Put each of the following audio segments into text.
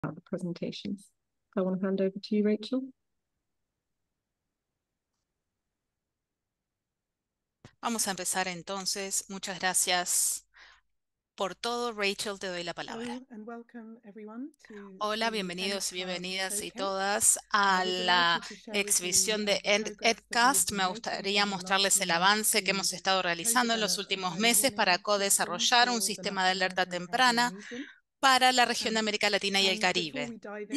about the presentations. I want to hand over to you, Rachel. Vamos a empezar entonces. Muchas gracias por todo. Rachel, te doy la palabra. Hola, bienvenidos y bienvenidas y todas a la exhibición de EdCast. Me gustaría mostrarles el avance que hemos estado realizando en los últimos meses para co-desarrollar un sistema de alerta temprana para la región de América Latina y el Caribe.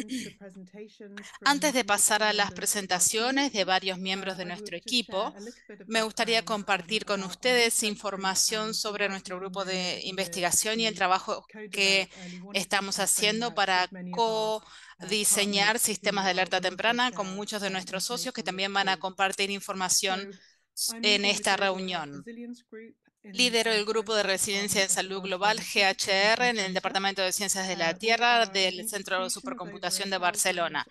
Antes de pasar a las presentaciones de varios miembros de nuestro equipo, me gustaría compartir con ustedes información sobre nuestro grupo de investigación y el trabajo que estamos haciendo para co-diseñar sistemas de alerta temprana con muchos de nuestros socios que también van a compartir información en esta reunión. Lidero el Grupo de Resiliencia de Salud Global, GHR, en el Departamento de Ciencias de la Tierra del Centro de Supercomputación de Barcelona.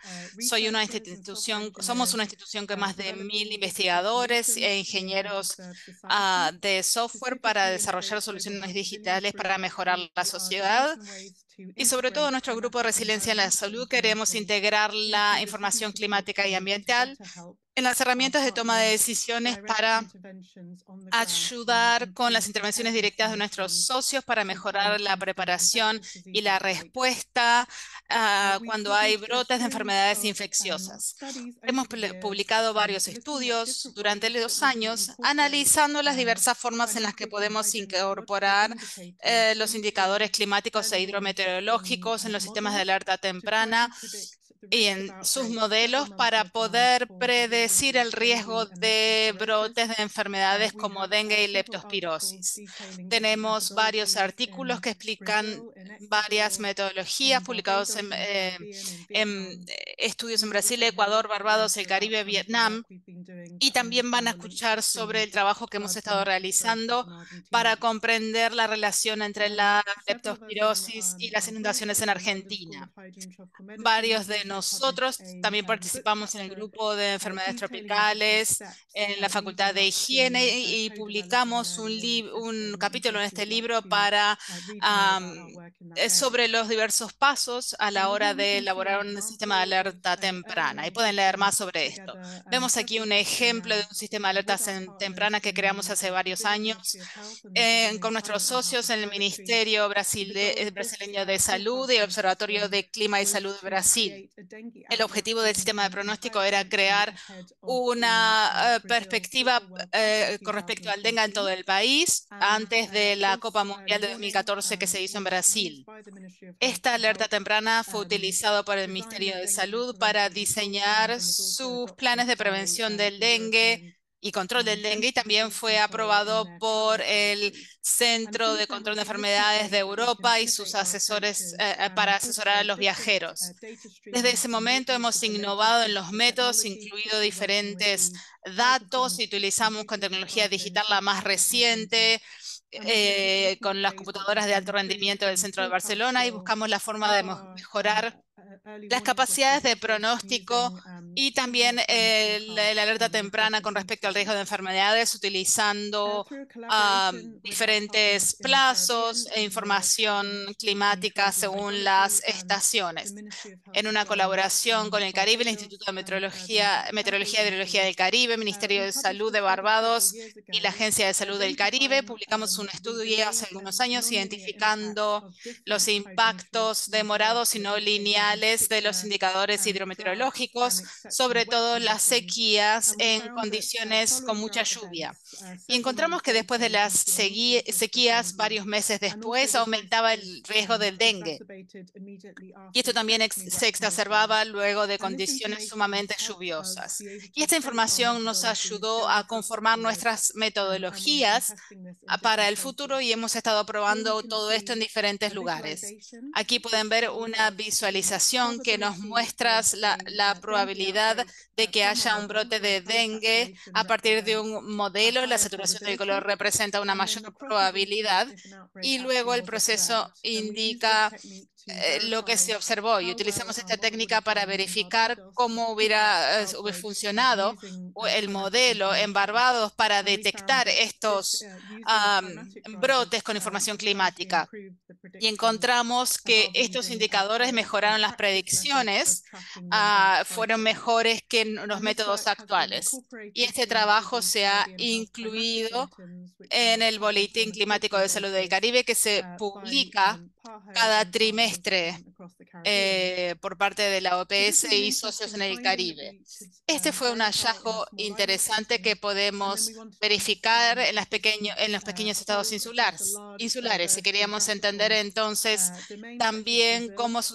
Somos una institución con más de 1.000 investigadores e ingenieros de software para desarrollar soluciones digitales para mejorar la sociedad. Y sobre todo nuestro Grupo de Resiliencia en la Salud queremos integrar la información climática y ambiental en las herramientas de toma de decisiones para ayudar con las intervenciones directas de nuestros socios para mejorar la preparación y la respuesta cuando hay brotes de enfermedades infecciosas. Hemos publicado varios estudios durante los 2 años analizando las diversas formas en las que podemos incorporar los indicadores climáticos e hidrometeorológicos en los sistemas de alerta temprana y en sus modelos para poder predecir el riesgo de brotes de enfermedades como dengue y leptospirosis. Tenemos varios artículos que explican varias metodologías publicados en estudios en Brasil, Ecuador, Barbados, el Caribe, Vietnam. Y también van a escuchar sobre el trabajo que hemos estado realizando para comprender la relación entre la leptospirosis y las inundaciones en Argentina. Varios de nosotros también participamos en el grupo de enfermedades tropicales en la Facultad de Higiene y publicamos un capítulo en este libro sobre los diversos pasos a la hora de elaborar un sistema de alerta temprana. Y pueden leer más sobre esto. Vemos aquí un ejemplo de un sistema de alerta temprana que creamos hace varios años con nuestros socios en el Ministerio Brasileño de Salud y el Observatorio de Clima y Salud de Brasil. El objetivo del sistema de pronóstico era crear una perspectiva con respecto al dengue en todo el país antes de la Copa Mundial de 2014 que se hizo en Brasil. Esta alerta temprana fue utilizada por el Ministerio de Salud para diseñar sus planes de prevención del dengue y control del dengue, y también fue aprobado por el Centro de Control de Enfermedades de Europa y sus asesores para asesorar a los viajeros. Desde ese momento hemos innovado en los métodos, incluido diferentes datos, y utilizamos con tecnología digital la más reciente, con las computadoras de alto rendimiento del centro de Barcelona, y buscamos la forma de mejorar las capacidades de pronóstico y también la alerta temprana con respecto al riesgo de enfermedades, utilizando diferentes plazos e información climática según las estaciones. En una colaboración con el Caribe, el Instituto de Meteorología y Hidrología del Caribe, Ministerio de Salud de Barbados y la Agencia de Salud del Caribe, publicamos un estudio hace algunos años identificando los impactos demorados y no lineales de los indicadores hidrometeorológicos, sobre todo las sequías en condiciones con mucha lluvia. Y encontramos que después de las sequías, varios meses después, aumentaba el riesgo del dengue. Y esto también se exacerbaba luego de condiciones sumamente lluviosas. Y esta información nos ayudó a conformar nuestras metodologías para el futuro, y hemos estado probando todo esto en diferentes lugares. Aquí pueden ver una visualización que nos muestra la probabilidad de que haya un brote de dengue a partir de un modelo. La saturación del color representa una mayor probabilidad y luego el proceso indica lo que se observó, y utilizamos esta técnica para verificar cómo hubiera funcionado el modelo en Barbados para detectar estos brotes con información climática. y encontramos que estos indicadores mejoraron las predicciones, fueron mejores que los métodos actuales. Y este trabajo se ha incluido en el Boletín Climático de Salud del Caribe, que se publica cada trimestre por parte de la OPS y socios en el Caribe. Este fue un hallazgo interesante que podemos verificar en los pequeños estados insulares. Y queríamos entender entonces también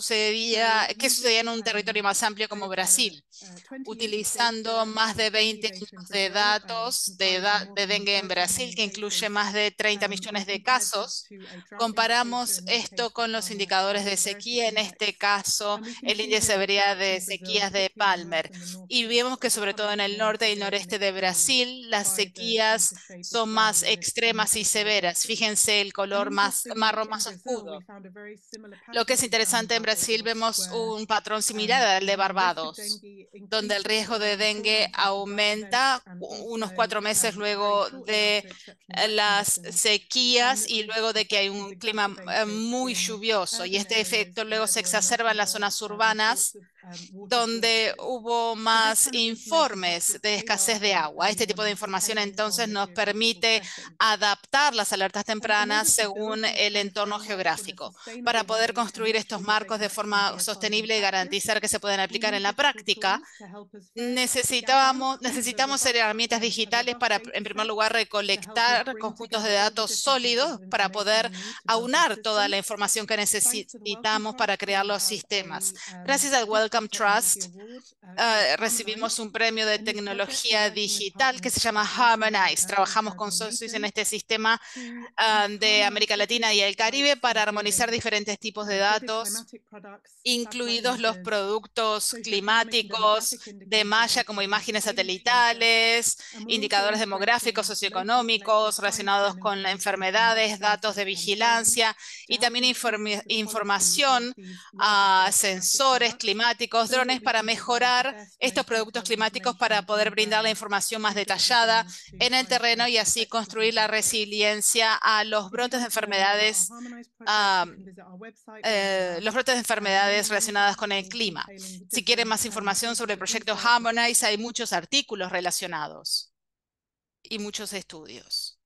qué sucedía en un territorio más amplio como Brasil, utilizando más de 20 años de datos de dengue en Brasil, que incluye más de 30 millones de casos. Comparamos esto con los indicadores de sequía, en este caso el índice de severidad de sequías de Palmer. Y vemos que sobre todo en el norte y el noreste de Brasil, las sequías son más extremas y severas. Fíjense el color marrón más oscuro. Lo que es interesante en Brasil, vemos un patrón similar al de Barbados, donde el riesgo de dengue aumenta unos 4 meses luego de las sequías y luego de que hay un clima muy lluvioso. Y este efecto luego se exacerba en las zonas urbanas, donde hubo más informes de escasez de agua. Este tipo de información entonces nos permite adaptar las alertas tempranas según el entorno geográfico para poder construir estos marcos de forma sostenible y garantizar que se pueden aplicar en la práctica. Necesitamos herramientas digitales para, en primer lugar, recolectar conjuntos de datos sólidos para poder aunar toda la información que necesitamos para crear los sistemas. Gracias al Wellcome Trust, recibimos un premio de tecnología digital que se llama Harmonize. Trabajamos con socios en este sistema de América Latina y el Caribe para armonizar diferentes tipos de datos, incluidos los productos climáticos de malla como imágenes satelitales, indicadores demográficos, socioeconómicos relacionados con las enfermedades, datos de vigilancia y también información a sensores climáticos, drones para mejorar estos productos climáticos para poder brindar la información más detallada en el terreno y así construir la resiliencia a los brotes de enfermedades relacionadas con el clima. Si quieren más información sobre el proyecto Harmonize, hay muchos artículos relacionados y muchos estudios.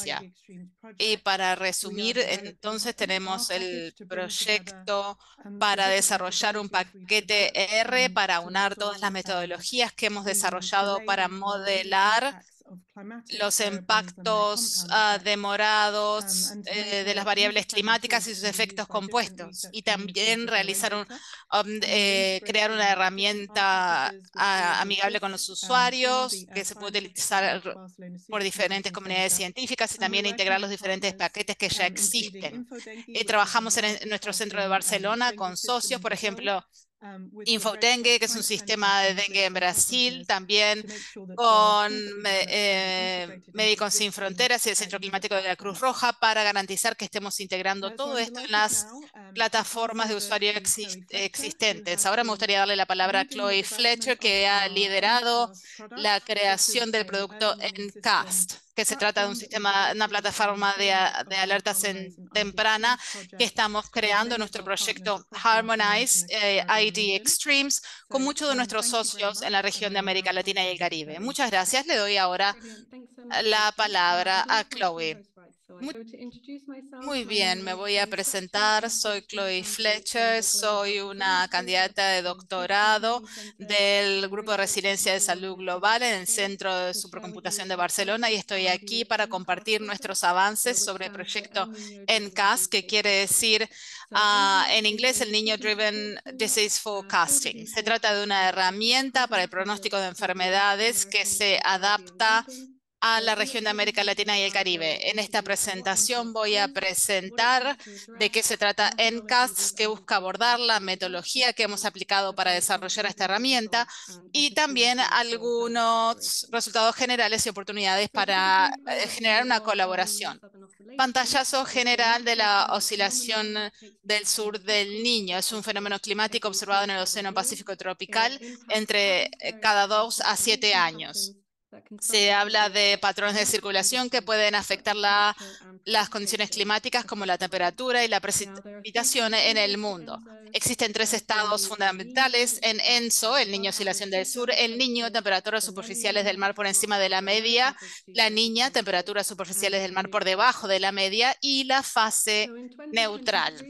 Y para resumir, entonces tenemos el proyecto para desarrollar un paquete R para aunar todas las metodologías que hemos desarrollado para modelar los impactos demorados de las variables climáticas y sus efectos compuestos. Y también crear una herramienta amigable con los usuarios que se puede utilizar por diferentes comunidades científicas y también integrar los diferentes paquetes que ya existen. Trabajamos en nuestro centro de Barcelona con socios, por ejemplo, Infodengue, que es un sistema de dengue en Brasil, también con Médicos Sin Fronteras y el Centro Climático de la Cruz Roja para garantizar que estemos integrando todo esto en las plataformas de usuario existentes. Ahora me gustaría darle la palabra a Chloe Fletcher, que ha liderado la creación del producto Encast, que se trata de un sistema, una plataforma de alertas temprana que estamos creando en nuestro proyecto Harmonize ID Extremes con muchos de nuestros socios en la región de América Latina y el Caribe. Muchas gracias. Le doy ahora la palabra a Chloe. Muy bien, me voy a presentar. Soy Chloe Fletcher, soy una candidata de doctorado del Grupo de Resiliencia de Salud Global en el Centro de Supercomputación de Barcelona y estoy aquí para compartir nuestros avances sobre el proyecto NCAS, que quiere decir en inglés el Niño Driven Disease Forecasting. Se trata de una herramienta para el pronóstico de enfermedades que se adapta a la región de América Latina y el Caribe. En esta presentación voy a presentar de qué se trata Encast, que busca abordar la metodología que hemos aplicado para desarrollar esta herramienta y también algunos resultados generales y oportunidades para generar una colaboración. Pantallazo general de la oscilación del sur del Niño. Es un fenómeno climático observado en el Océano Pacífico tropical entre cada 2 a 7 años. Se habla de patrones de circulación que pueden afectar las condiciones climáticas como la temperatura y la precipitación en el mundo. Existen tres estados fundamentales en ENSO, el niño oscilación del sur, el niño temperaturas superficiales del mar por encima de la media, la niña temperaturas superficiales del mar por debajo de la media y la fase neutral.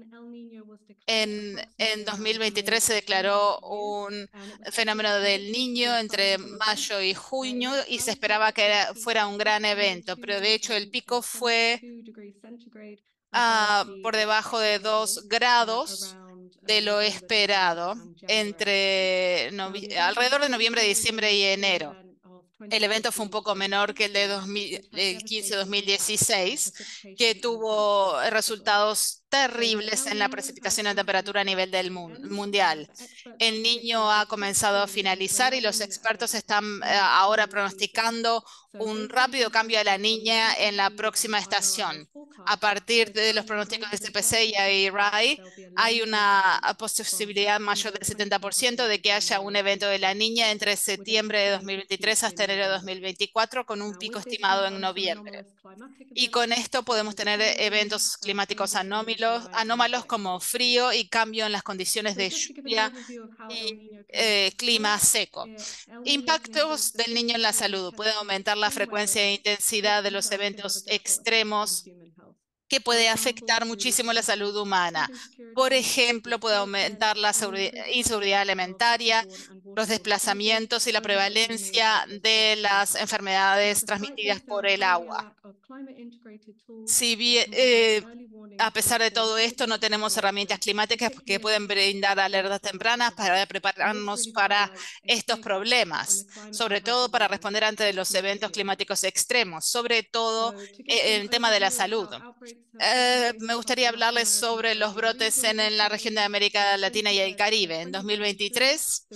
En 2023 se declaró un fenómeno del Niño entre mayo y junio y se esperaba que fuera un gran evento, pero de hecho el pico fue por debajo de 2 grados de lo esperado alrededor de noviembre, diciembre y enero. El evento fue un poco menor que el de 2015-2016, que tuvo resultados terribles en la precipitación y temperatura a nivel del mundial. El Niño ha comenzado a finalizar y los expertos están ahora pronosticando un rápido cambio a la Niña en la próxima estación. A partir de los pronósticos de CPC y AERI, hay una posibilidad mayor del 70% de que haya un evento de la Niña entre septiembre de 2023 hasta enero de 2024, con un pico estimado en noviembre. Y con esto podemos tener eventos climáticos anómalos como frío y cambio en las condiciones de lluvia y clima seco. Impactos del niño en la salud. Puede aumentar la frecuencia e intensidad de los eventos extremos que puede afectar muchísimo la salud humana. Por ejemplo, puede aumentar la inseguridad alimentaria, los desplazamientos y la prevalencia de las enfermedades transmitidas por el agua. Si bien, a pesar de todo esto, no tenemos herramientas climáticas que pueden brindar alertas tempranas para prepararnos para estos problemas, sobre todo para responder ante los eventos climáticos extremos, sobre todo en el tema de la salud. Me gustaría hablarles sobre los brotes en la región de América Latina y el Caribe. En 2023,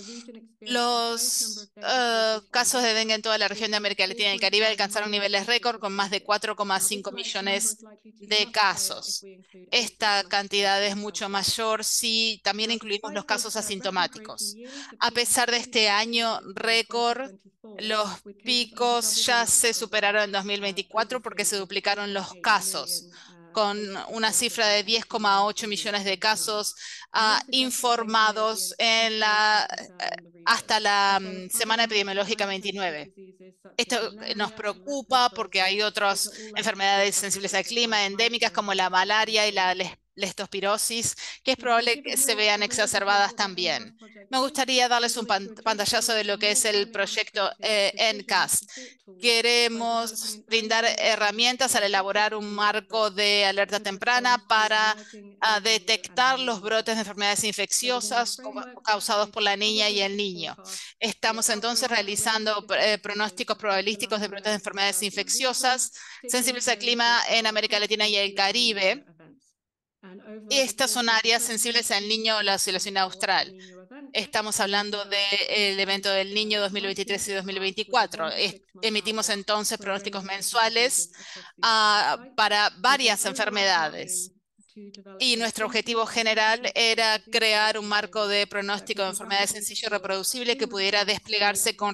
los casos de dengue en toda la región de América Latina y el Caribe alcanzaron niveles récord con más de 4,5 millones de casos. Esta cantidad es mucho mayor si también incluimos los casos asintomáticos. A pesar de este año récord, los picos ya se superaron en 2024 porque se duplicaron los casos, con una cifra de 10,8 millones de casos informados hasta la semana epidemiológica 29. Esto nos preocupa porque hay otras enfermedades sensibles al clima, endémicas como la malaria y la leptospirosis, que es probable que se vean exacerbadas también. Me gustaría darles un pantallazo de lo que es el proyecto ENCAST. Queremos brindar herramientas al elaborar un marco de alerta temprana para detectar los brotes de enfermedades infecciosas causados por la niña y el niño. Estamos entonces realizando pronósticos probabilísticos de brotes de enfermedades infecciosas sensibles al clima en América Latina y el Caribe. Estas son áreas sensibles al niño o la oscilación austral. Estamos hablando del evento del Niño 2023 y 2024. Emitimos entonces pronósticos mensuales para varias enfermedades. Y nuestro objetivo general era crear un marco de pronóstico de enfermedades sencillo y reproducible que pudiera desplegarse con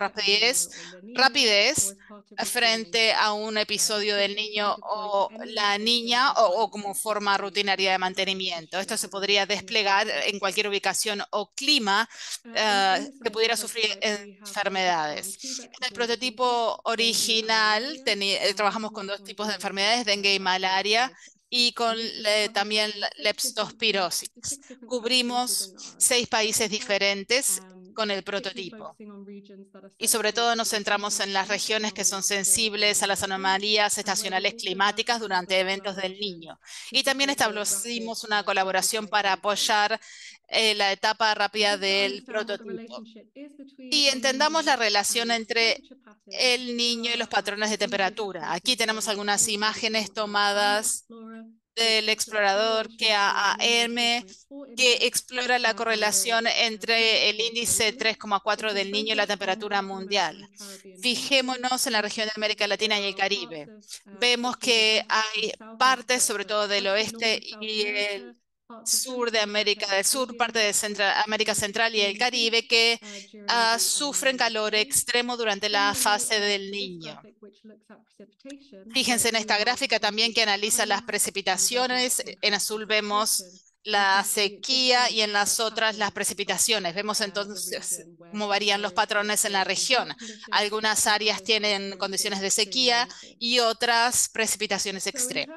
rapidez frente a un episodio del niño o la niña o como forma rutinaria de mantenimiento. Esto se podría desplegar en cualquier ubicación o clima que pudiera sufrir enfermedades. En el prototipo original trabajamos con dos tipos de enfermedades, dengue y malaria, y con también leptospirosis. Cubrimos 6 países diferentes con el prototipo. Y sobre todo nos centramos en las regiones que son sensibles a las anomalías estacionales climáticas durante eventos del Niño. Y también establecimos una colaboración para apoyar la etapa rápida del prototipo. Y entendamos la relación entre el niño y los patrones de temperatura. Aquí tenemos algunas imágenes tomadas del explorador KAM, que explora la correlación entre el índice 3,4 del Niño y la temperatura mundial. Fijémonos en la región de América Latina y el Caribe. Vemos que hay partes, sobre todo del oeste y el sur de América del Sur, parte de América Central y el Caribe, que sufren calor extremo durante la fase del niño. Fíjense en esta gráfica también que analiza las precipitaciones. En azul vemos la sequía y en las otras las precipitaciones. Vemos entonces cómo varían los patrones en la región. Algunas áreas tienen condiciones de sequía y otras precipitaciones extremas.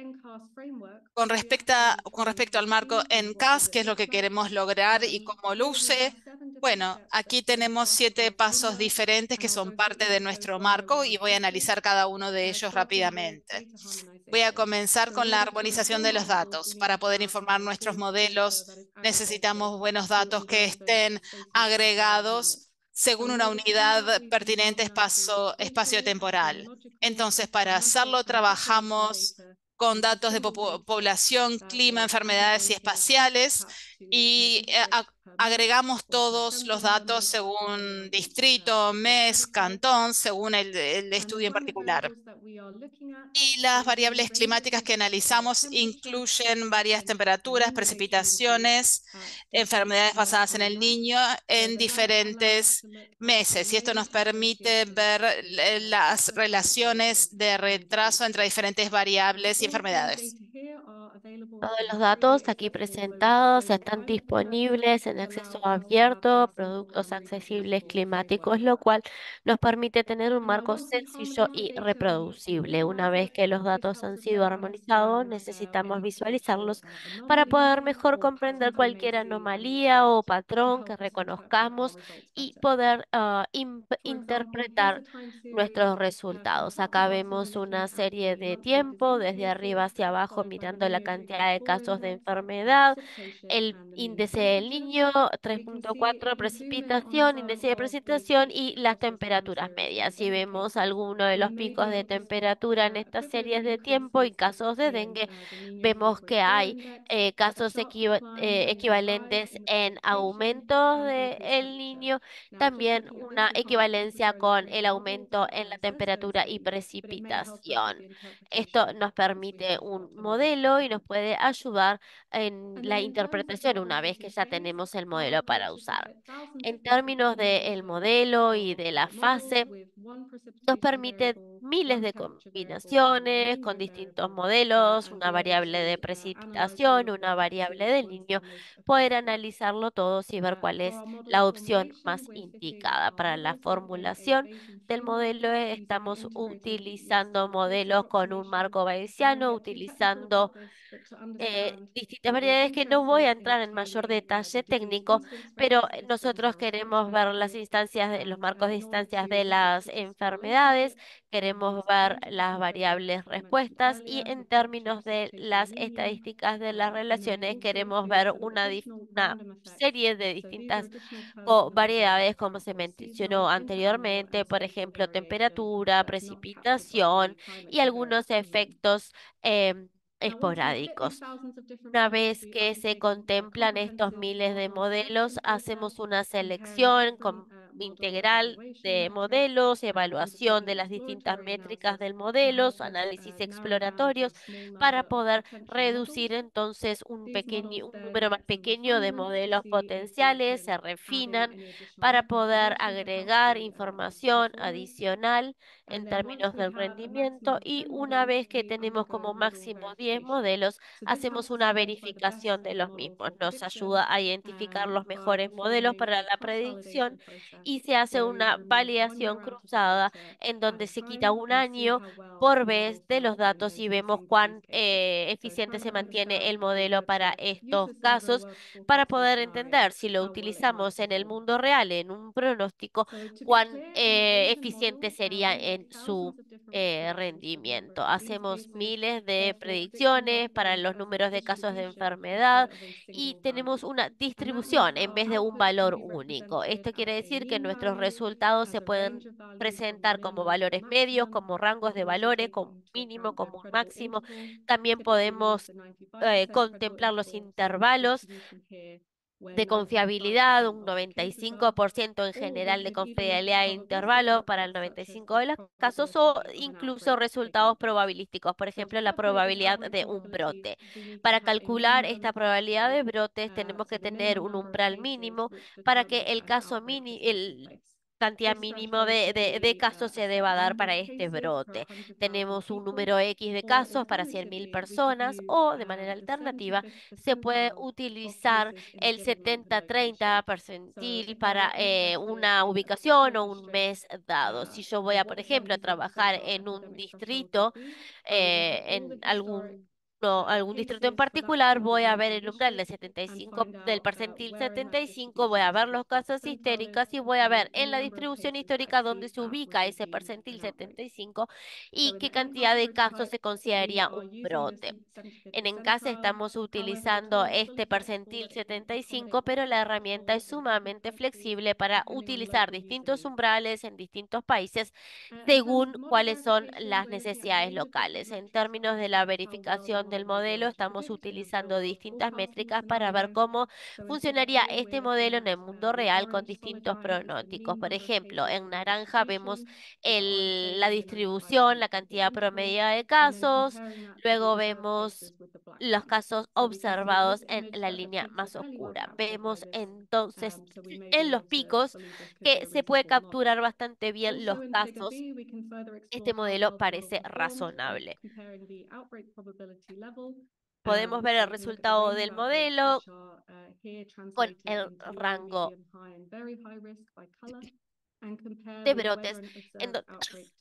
Con respecto al marco NCAS, ¿qué es lo que queremos lograr y cómo luce? Bueno, aquí tenemos 7 pasos diferentes que son parte de nuestro marco y voy a analizar cada uno de ellos rápidamente. Voy a comenzar con la armonización de los datos. Para poder informar nuestros modelos, necesitamos buenos datos que estén agregados según una unidad pertinente espacio-temporal. Entonces, para hacerlo, trabajamos con datos de población, clima, enfermedades y espaciales y agregamos todos los datos según distrito, mes, cantón, según el estudio en particular. Y las variables climáticas que analizamos incluyen varias temperaturas, precipitaciones, enfermedades basadas en el niño en diferentes meses. Y esto nos permite ver las relaciones de retraso entre diferentes variables y enfermedades. Todos los datos aquí presentados están disponibles en acceso abierto, productos accesibles climáticos, lo cual nos permite tener un marco sencillo y reproducible. Una vez que los datos han sido armonizados, necesitamos visualizarlos para poder mejor comprender cualquier anomalía o patrón que reconozcamos y poder interpretar nuestros resultados. Acá vemos una serie de tiempo desde arriba hacia abajo mirando la cantidad de casos de enfermedad, el índice del niño, 3,4 precipitación, índice de precipitación y las temperaturas medias. Si vemos alguno de los picos de temperatura en estas series de tiempo y casos de dengue, vemos que hay casos equivalentes en aumentos del niño, también una equivalencia con el aumento en la temperatura y precipitación. Esto nos permite un modelo y nos puede ayudar en la interpretación una vez que ya tenemos el modelo para usar. En términos del modelo y de la fase, nos permite miles de combinaciones con distintos modelos, una variable de precipitación, una variable del niño, poder analizarlo todo y ver cuál es la opción más indicada. Para la formulación del modelo estamos utilizando modelos con un marco bayesiano, utilizando distintas variedades que no voy a entrar en mayor detalle técnico, pero nosotros queremos ver las instancias, los marcos de instancias de las enfermedades, queremos ver las variables respuestas y en términos de las estadísticas de las relaciones queremos ver una serie de distintas variedades, como se mencionó anteriormente, por ejemplo, temperatura, precipitación y algunos efectos esporádicos. Una vez que se contemplan estos miles de modelos, hacemos una selección integral de modelos, evaluación de las distintas métricas del modelo, análisis exploratorios, para poder reducir entonces un número más pequeño de modelos potenciales, se refinan para poder agregar información adicional en términos del rendimiento y una vez que tenemos como máximo 10 modelos, hacemos una verificación de los mismos. Nos ayuda a identificar los mejores modelos para la predicción y se hace una validación cruzada en donde se quita un año por vez de los datos y vemos cuán eficiente se mantiene el modelo para estos casos para poder entender si lo utilizamos en el mundo real, en un pronóstico, cuán eficiente sería en su rendimiento. Hacemos miles de predicciones para los números de casos de enfermedad y tenemos una distribución en vez de un valor único. Esto quiere decir que nuestros resultados se pueden presentar como valores medios, como rangos de valores, como mínimo, como un máximo. También podemos contemplar los intervalos de confiabilidad, un 95% en general de confiabilidad de intervalo para el 95% de los casos, o incluso resultados probabilísticos, por ejemplo, la probabilidad de un brote. Para calcular esta probabilidad de brotes tenemos que tener un umbral mínimo para que el caso mínimo, el cantidad mínimo de casos se deba dar para este brote. Tenemos un número X de casos para 100.000 personas, o de manera alternativa se puede utilizar el 70-30 percentil para una ubicación o un mes dado. Si yo voy a, por ejemplo, a trabajar en un distrito, en algún distrito en particular, voy a ver el umbral del 75, del percentil 75, voy a ver los casos históricos y voy a ver en la distribución histórica dónde se ubica ese percentil 75 y qué cantidad de casos se consideraría un brote. En Encasa estamos utilizando este percentil 75, pero la herramienta es sumamente flexible para utilizar distintos umbrales en distintos países según cuáles son las necesidades locales. En términos de la verificación del modelo, estamos utilizando distintas métricas para ver cómo funcionaría este modelo en el mundo real con distintos pronósticos. Por ejemplo, en naranja vemos la distribución, la cantidad promedio de casos. Luego vemos los casos observados en la línea más oscura. Vemos entonces en los picos que se puede capturar bastante bien los casos. Este modelo parece razonable. Podemos ver el resultado del modelo con el rango de brotes en donde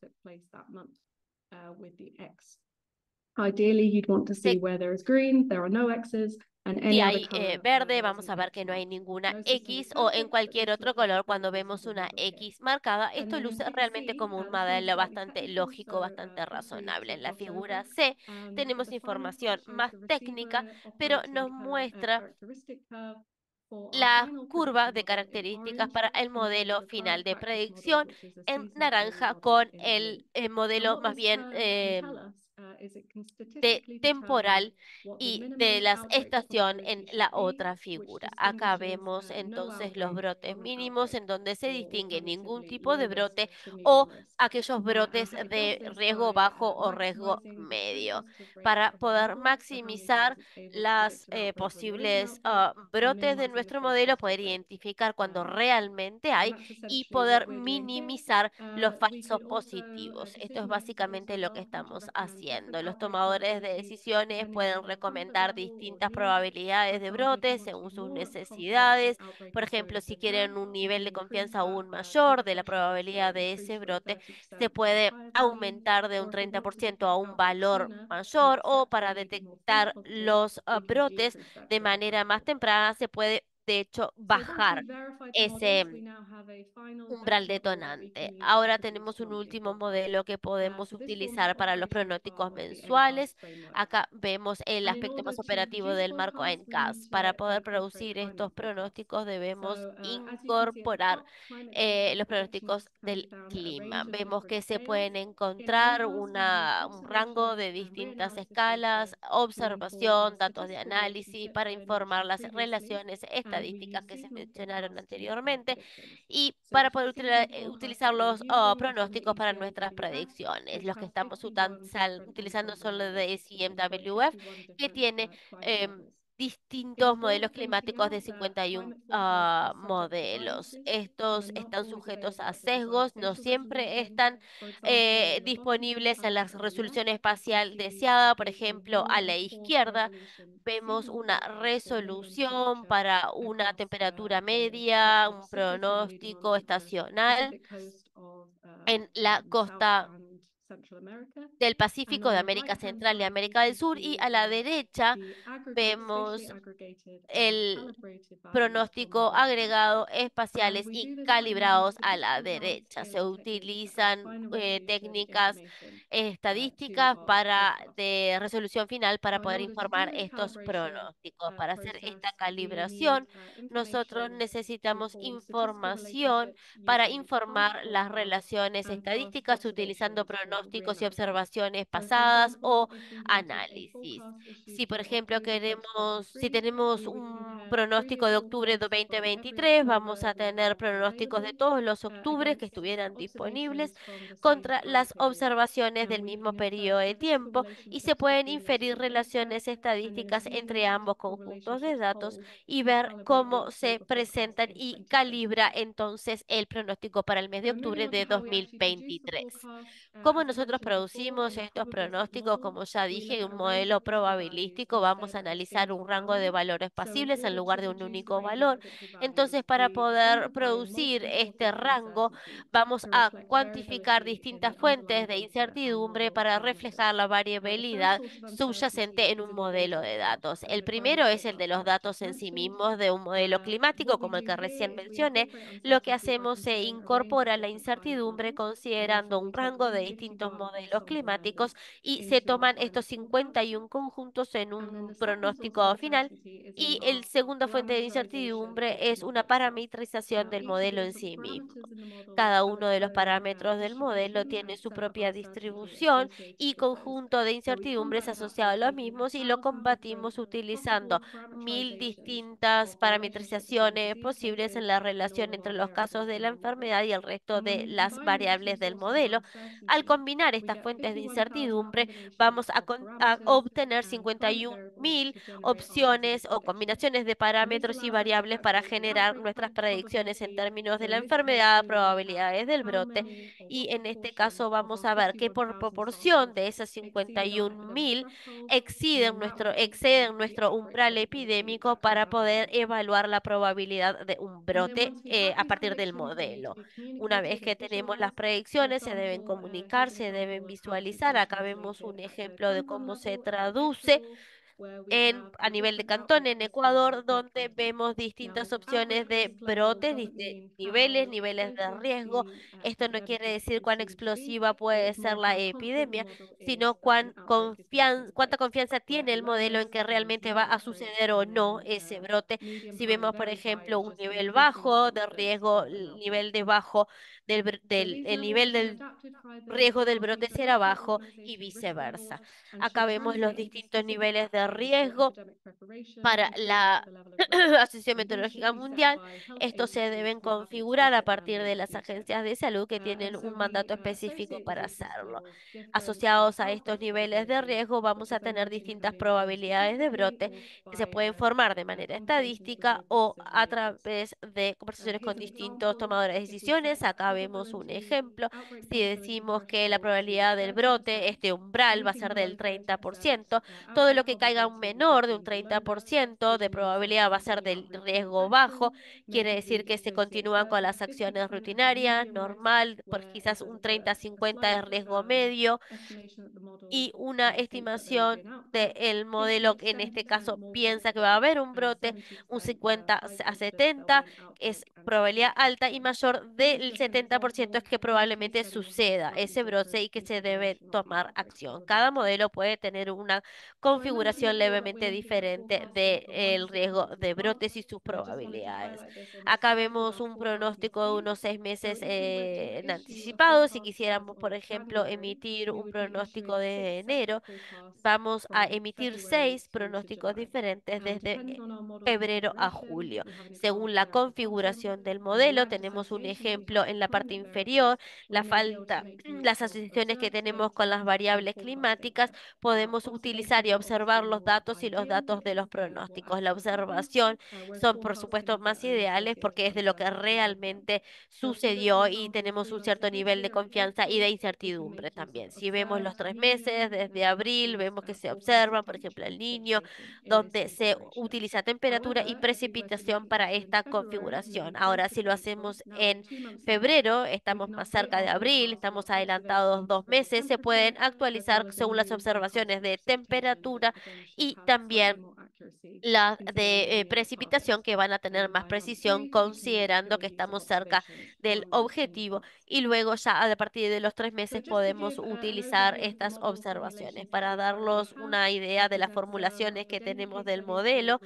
Ideally, you'd want to see se where there is green, there are no X's, and Si any other hay color verde, where vamos there's a an ver X que no hay marked. ninguna No system is X, o en perfect, but cualquier this otro looks like color a good cuando vemos una representative here. X marcada. And Esto then, luce as you can realmente see, como un this one's modelo slightly bastante technical, lógico, so bastante feel free razonable. to En la gloss over. figura C tenemos The final part información shows más the técnica, receiver pero operating nos muestra characteristic curve for our la final curva predictor de model in características orange para el compared to modelo the final current de practice model, predicción which is a en seasonal only naranja model con in blue. el And modelo what más this bien curve can tell us is it can de statistically determine temporal what the y de minimum las outbreak estación en probability la should be, otra which figura. Acá distinguishes vemos no entonces los outbreak brotes from an mínimos outbreak, en donde se or distingue ningún alternatively tipo low de risk brote to o medium risk. aquellos brotes And it does de this riesgo by bajo o riesgo maximizing the true medio positive rate para of our poder model, so how many times maximizar it's able to las predict an outbreak when there is an posibles outbreak, and brotes de minimizing the nuestro false modelo, positive poder rate. identificar cuando realmente And hay that's y essentially what poder we're doing here. minimizar los We falsos could also, positivos. Esto es decision makers could básicamente also lo que ask you to estamos recommend haciendo. different Los outbreak tomadores de probabilities decisiones depending on pueden their comfort recomendar level or distintas needs. For probabilidades de example, if you brotes want to be según sus more confident that the necesidades. outbreak Por is ejemplo, going si to quieren occur, un you nivel can de increase confianza that aún true mayor de la threshold to probabilidad de ese increase from brote, 30% se to a puede higher value. aumentar de un Or if you want to 30% detect a the un outbreak valor sooner and mayor, o accept or para maybe be more false detectar positive, los we can brotes decrease that de trigger manera más threshold. temprana, se puede de hecho So once bajar we've verified the models, we ese now have a final umbral best model that we detonante. can use to Ahora produce tenemos un monthly último forecasts. modelo que podemos So this forms the utilizar para los operational part pronósticos of the NCAS mensuales. framework. Acá vemos el And in aspecto order más to operativo produce del marco forecasts, we need ENCAS. Para to poder incorporate producir climate estos forecasts. pronósticos debemos So as you can see at the incorporar top, climate data los predictions pronósticos can be del found at a clima. range of Vemos different que se scales. pueden In encontrar NCAS, we use un rango observation de and distintas reanalysis escalas, data to inform our observación, datos de statistical análisis relationships para that I informar mentioned las previously. relaciones And we estadísticas use que se seasonal mencionaron forecasts to make our anteriormente predictions. y So para the poder seasonal forecasts utilizar that we're los using is from the pronósticos para nuestras ECMWF, predicciones. which Los que has estamos 51 different utilizando ensemble son los de models. So we've got ECMWF, 51 que different tiene climate models. distintos It's modelos worth pointing climáticos de out that 51 climate forecasts are subject to modelos. biases and Estos are not están always sujetos available a at the desired sesgos, no spatial siempre resolution. están For example, in the bottom two disponibles en la panels on the left, resolución you can espacial see deseada. Por a ejemplo, a la 1/4 izquierda resolution vemos seasonal una forecast for minimum resolución temperature para una across temperatura the top media, of un cyclically leading pronóstico onto the estacional Pacific coast of en la South costa and Central America. del And Pacífico, on de the América right-hand Central y side, you América del can Sur, y see a la derecha the spatially vemos aggregated and el calibrated values from the pronóstico right-hand agregado side. And espaciales we y do this by using calibrados a la statistical grand derecha. Se scaling techniques that add utilizan finer resolution técnicas information to estadísticas our para forecast. de resolución final para So in poder order to do informar this estos calibration pronósticos. Para hacer esta process, we need calibración, nosotros information to necesitamos form statistical información relationships para using half informar of las our relaciones NCAS estadísticas utilizando observations for pronósticos y observaciones pasadas o análisis. Si, por ejemplo, si tenemos un pronóstico de octubre de 2023, vamos a tener pronósticos de todos los octubres que estuvieran disponibles contra las observaciones del mismo periodo de tiempo y se pueden inferir relaciones estadísticas entre ambos conjuntos de datos y ver cómo se presentan y calibra entonces el pronóstico para el mes de octubre de 2023. ¿Cómo nosotros producimos estos pronósticos? Como ya dije, un modelo probabilístico, vamos a analizar un rango de valores pasibles en lugar de un único valor. Entonces, para poder producir este rango, vamos a cuantificar distintas fuentes de incertidumbre para reflejar la variabilidad subyacente en un modelo de datos. El primero es el de los datos en sí mismos de un modelo climático, como el que recién mencioné. Lo que hacemos se incorpora la incertidumbre considerando un rango de distintos modelos climáticos y se toman estos 51 conjuntos en un pronóstico final. Y el segunda fuente de incertidumbre es una parametrización del modelo en sí mismo. Cada uno de los parámetros del modelo tiene su propia distribución y conjunto de incertidumbres asociados a los mismos y lo combatimos utilizando 1000 distintas parametrizaciones posibles en la relación entre los casos de la enfermedad y el resto de las variables del modelo. Al combinar estas fuentes de incertidumbre, vamos a obtener 51.000 opciones o combinaciones de parámetros y variables para generar nuestras predicciones en términos de la enfermedad, probabilidades del brote. Y en este caso vamos a ver que por proporción de esas 51.000 exceden nuestro umbral epidémico para poder evaluar la probabilidad de un brote a partir del modelo. Una vez que tenemos las predicciones, se deben comunicar, se deben visualizar. Acá vemos un ejemplo de cómo se traduce a nivel de cantón en Ecuador, donde vemos distintas opciones de brotes, niveles de riesgo. Esto no quiere decir cuán explosiva puede ser la epidemia, sino cuánta confianza tiene el modelo en que realmente va a suceder o no ese brote. Si vemos, por ejemplo, un nivel bajo de riesgo, el nivel de bajo el nivel del riesgo del brote será bajo y viceversa. Acá vemos los distintos niveles de riesgo para la Asociación Meteorológica Mundial. Estos se deben configurar a partir de las agencias de salud que tienen un mandato específico para hacerlo. Asociados a estos niveles de riesgo, vamos a tener distintas probabilidades de brote que se pueden formar de manera estadística o a través de conversaciones con distintos tomadores de decisiones. Acá vemos un ejemplo. Si decimos que la probabilidad del brote, este umbral, va a ser del 30%, todo lo que caiga un menor de un 30% de probabilidad va a ser del riesgo bajo, quiere decir que se continúan con las acciones rutinarias, normal, por quizás un 30-50 de riesgo medio y una estimación del modelo que en este caso piensa que va a haber un brote, un 50-70 es probabilidad alta y mayor del 70% es que probablemente suceda ese brote y que se debe tomar acción. Cada modelo puede tener una configuración levemente diferente del riesgo de brotes y sus probabilidades. Acá vemos un pronóstico de unos 6 meses en anticipado. Si quisiéramos, por ejemplo, emitir un pronóstico de enero, vamos a emitir 6 pronósticos diferentes desde febrero a julio. Según la configuración del modelo, tenemos un ejemplo en la parte inferior, las asociaciones que tenemos con las variables climáticas, podemos utilizar y observar los datos y los datos de los pronósticos. La observación son, por supuesto, más ideales porque es de lo que realmente sucedió y tenemos un cierto nivel de confianza y de incertidumbre también. Si vemos los 3 meses, desde abril, vemos que se observan, por ejemplo, el Niño, donde se utiliza temperatura y precipitación para esta configuración. Ahora, si lo hacemos en febrero, estamos más cerca de abril, estamos adelantados 2 meses, se pueden actualizar según las observaciones de temperatura y también las de precipitación que van a tener más precisión considerando que estamos cerca del objetivo y luego ya a partir de los 3 meses podemos utilizar estas observaciones para darlos una idea de las formulaciones que tenemos del modelo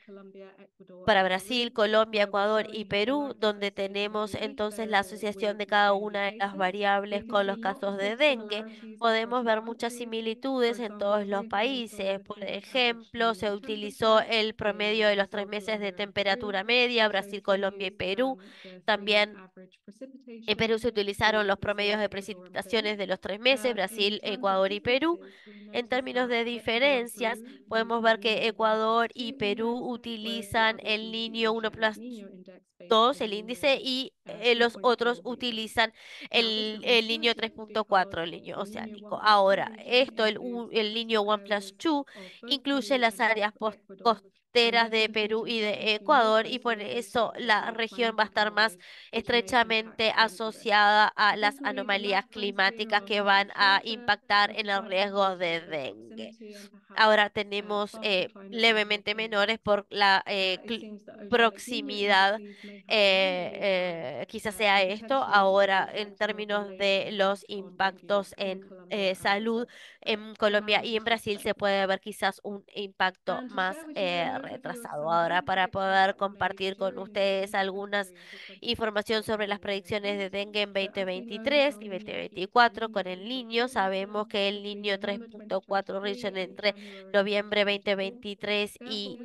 para Brasil, Colombia, Ecuador y Perú, donde tenemos entonces la asociación de cada una de las variables con los casos de dengue. Podemos ver muchas similitudes en todos los países. Por ejemplo, se utilizó el promedio de los 3 meses de temperatura media, Brasil, Colombia y Perú. También en Perú se utilizaron los promedios de precipitaciones de los 3 meses, Brasil, Ecuador y Perú. En términos de diferencias, podemos ver que Ecuador y Perú utilizan el Niño 1+2, el índice, y los otros utilizan el Niño 3.4, el Niño oceánico. Ahora, el Niño 1+2 incluye las áreas costeras de Perú y de Ecuador, y por eso la región va a estar más estrechamente asociada a las anomalías climáticas que van a impactar en el riesgo de dengue. Ahora tenemos levemente menores por la proximidad, quizás sea esto. Ahora, en términos de los impactos en salud, en Colombia y en Brasil se puede ver quizás un impacto más retrasado. Ahora, para poder compartir con ustedes algunas información sobre las predicciones de dengue en 2023 y 2024 con el Niño, sabemos que el Niño 3.4 region entre noviembre 2023 y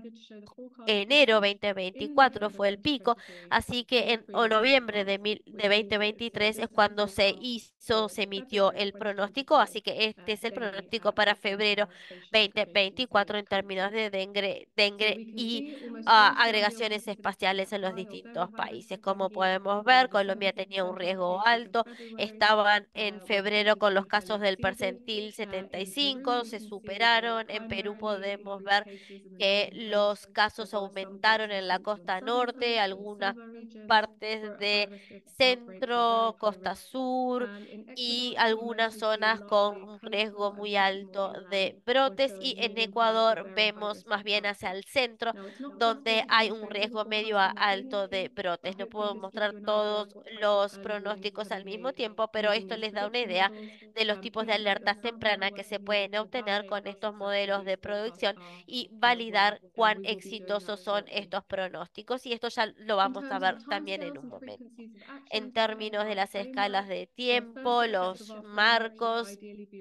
enero 2024 fue el pico, así que en o noviembre de 2023 es cuando se emitió el pronóstico, así que este es el pronóstico para febrero 2024 en términos de dengue y agregaciones espaciales en los distintos países. Como podemos ver, Colombia tenía un riesgo alto, estaban en febrero con los casos del percentil 75, se superaron. En Perú podemos ver que los casos aumentaron en la costa norte, algunas partes de centro, costa sur y algunas zonas con un riesgo muy alto de brotes. Y en Ecuador vemos más bien hacia el centro, donde hay un riesgo medio a alto de brotes. No puedo mostrar todos los pronósticos al mismo tiempo, pero esto les da una idea de los tipos de alertas tempranas que se pueden obtener con estos modelos de producción y validar cuán exitosos son estos pronósticos. Y esto ya lo vamos a ver también en un momento. En términos de las escalas de tiempo, los marcos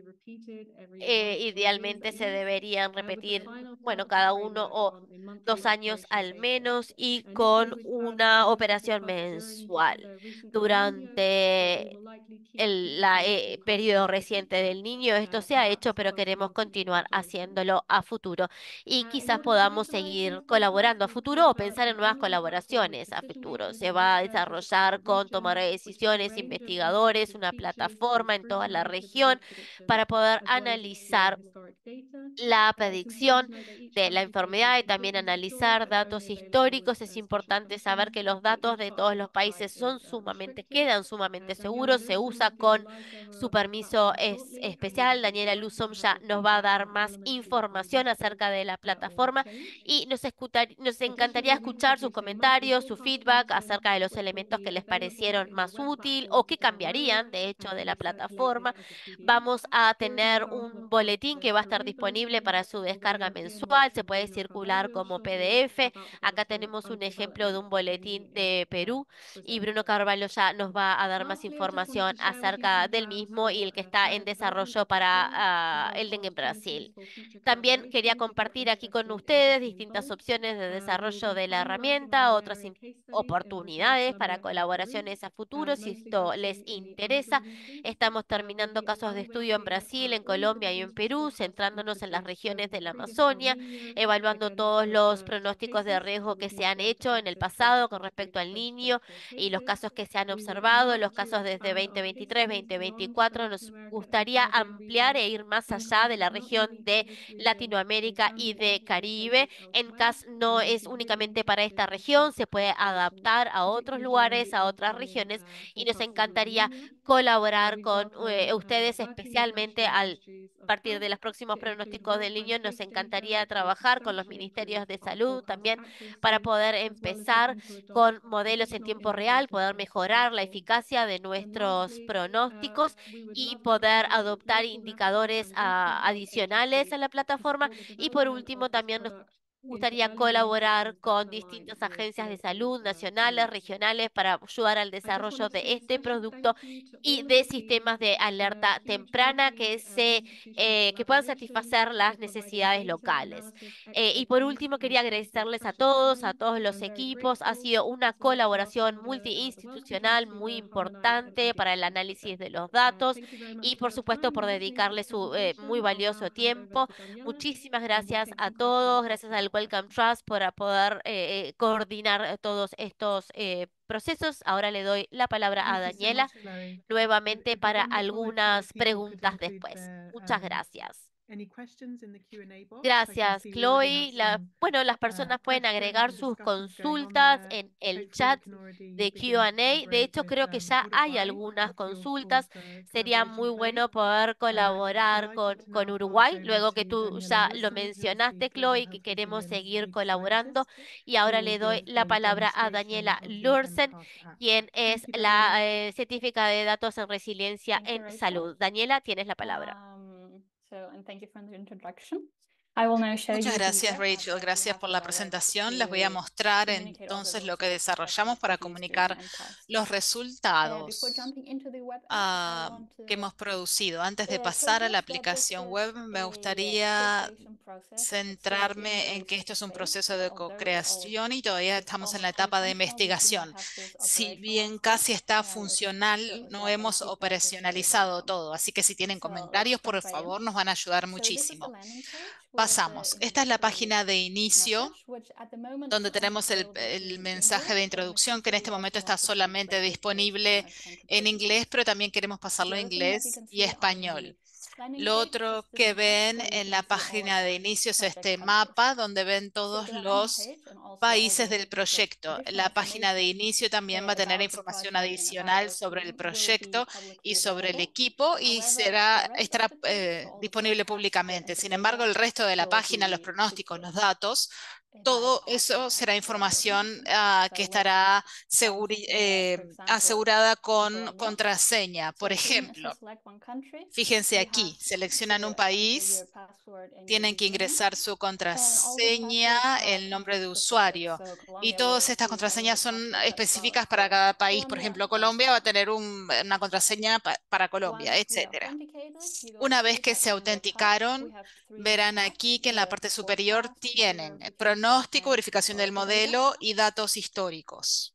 idealmente se deberían repetir, bueno, cada 1 o 2 años al menos y con una operación mensual durante periodo reciente del Niño. Esto se ha hecho, pero queremos continuar haciéndolo a futuro y quizás podamos seguir colaborando a futuro o pensar en nuevas colaboraciones a futuro. Se va a desarrollar con tomadores de decisiones, investigadores, una plataforma en toda la región para poder analizar la predicción de la enfermedad y también analizar datos históricos. Es importante saber que los datos de todos los países quedan sumamente seguros. Se usa con su permiso especial. Daniela Luzón ya nos va a dar más información acerca de la plataforma y nos encantaría escuchar sus comentarios, su feedback acerca de los elementos que les parecieron más útil o que cambiarían, de hecho, de la plataforma. Vamos a tener un boletín que va a estar disponible para su descarga mensual. Se puede circular como PDF. Acá tenemos un ejemplo de un boletín de Perú y Bruno Carvalho ya nos va a dar más información acerca del mismo y el que está en desarrollo para el dengue en Brasil. También quería compartir aquí con ustedes distintas opciones de desarrollo de la herramienta, oportunidades para colaboraciones a futuro, si esto les interesa. Estamos terminando casos de estudio en Brasil, en Colombia y en Perú, centrándonos en las regiones de la Amazonia, evaluando todos los pronósticos de riesgo que se han hecho en el pasado con respecto al niño y los casos que se han observado, los casos desde 2023, 2024. Nos gustaría ampliar e ir más allá de la región de Latinoamérica y de Caribe. En CAS no es únicamente para esta región, se puede adaptar a otros lugares, a otras regiones, y nos encantaría colaborar con ustedes, especialmente al partir de los próximos pronósticos del niño. Nos encantaría trabajar con los ministerios de salud también, para poder empezar con modelos en tiempo real, poder mejorar la eficacia de nuestros pronósticos y poder adoptar indicadores adicionales a la plataforma. Y por último, también nos gustaría colaborar con distintas agencias de salud nacionales, regionales, para ayudar al desarrollo de este producto y de sistemas de alerta temprana que puedan satisfacer las necesidades locales. Y por último, quería agradecerles a todos los equipos. Ha sido una colaboración multiinstitucional muy importante para el análisis de los datos y, por supuesto, por dedicarle su muy valioso tiempo. Muchísimas gracias a todos, gracias al Welcome Trust por poder coordinar todos estos procesos. Ahora le doy la palabra a Daniela nuevamente para algunas preguntas después. Muchas gracias. Gracias, Chloe. Bueno, las personas pueden agregar sus consultas en el chat de Q&A. De hecho, creo que ya hay algunas consultas. Sería muy bueno poder colaborar con Uruguay, luego que tú ya lo mencionaste, Chloe, que queremos seguir colaborando. Y ahora le doy la palabra a Daniela Lursen, quien es la científica de datos en resiliencia Thank you, en Rachel. salud. Daniela, tienes la palabra. And thank you for the introduction. I will now show Muchas you gracias, the Rachel. Gracias por la presentación. Les voy a mostrar entonces lo que desarrollamos para comunicar los Before resultados jumping into the web app, I want que to hemos producido. Antes de show pasar a la you that this aplicación is web, me a gustaría co-creation process still in centrarme en the que esto es un research phase. proceso de co-creación y todavía It's estamos en la almost fully etapa de functional. We do not investigación. have this Si bien operationalized casi yet. está It's funcional, still no like our hemos feedback is very operacionalizado welcome. todo. Así que si tienen So let's comentarios, por jump right in. favor, nos van a ayudar So this is the muchísimo. landing page with the Pasamos. Esta es la introductory página de inicio message, which at the moment is donde only tenemos available el in mensaje de English, but in the introducción, que en future este we momento also está want to solamente translate it to disponible Spanish and to en inglés, Portuguese. pero también queremos pasarlo The a other thing that you inglés can y see on español. the landing Lo page is otro this que map ven where you en can la see all página de our inicio es project este countries. mapa donde ven So todos the landing los page and also all países the del proyecto. La additional página de information inicio también va a tener about the información project and about adicional our sobre el team will be proyecto y publicly sobre el available. equipo y However, the rest of estará the page, so all the disponible forecasts públicamente. and the Sin embargo, el data resto de la will página, los be pronósticos, los secured datos, by todo Cognitive eso será Atmosphere información Automation. que So we have estará points here, for example, asegurada con Colombia. contraseña. So Por as soon as you ejemplo, select one country, fíjense you have aquí, seleccionan un to enter your país, password and your tienen que username. ingresar su And all these contraseña, passwords are el nombre country de specific. usuario. So Y Colombia todas will estas choose only a contraseñas son password that's valid específicas para for cada país. Por Colombia ejemplo, and so Colombia va a on. tener una contraseña para Colombia, Once we are etcétera. authenticated, you go Una to vez this que se section at the top. We autenticaron, have three verán tabs aquí que en la with parte superior forecast, weather, tienen verification, pronóstico, and verificación del historical data. modelo y datos históricos.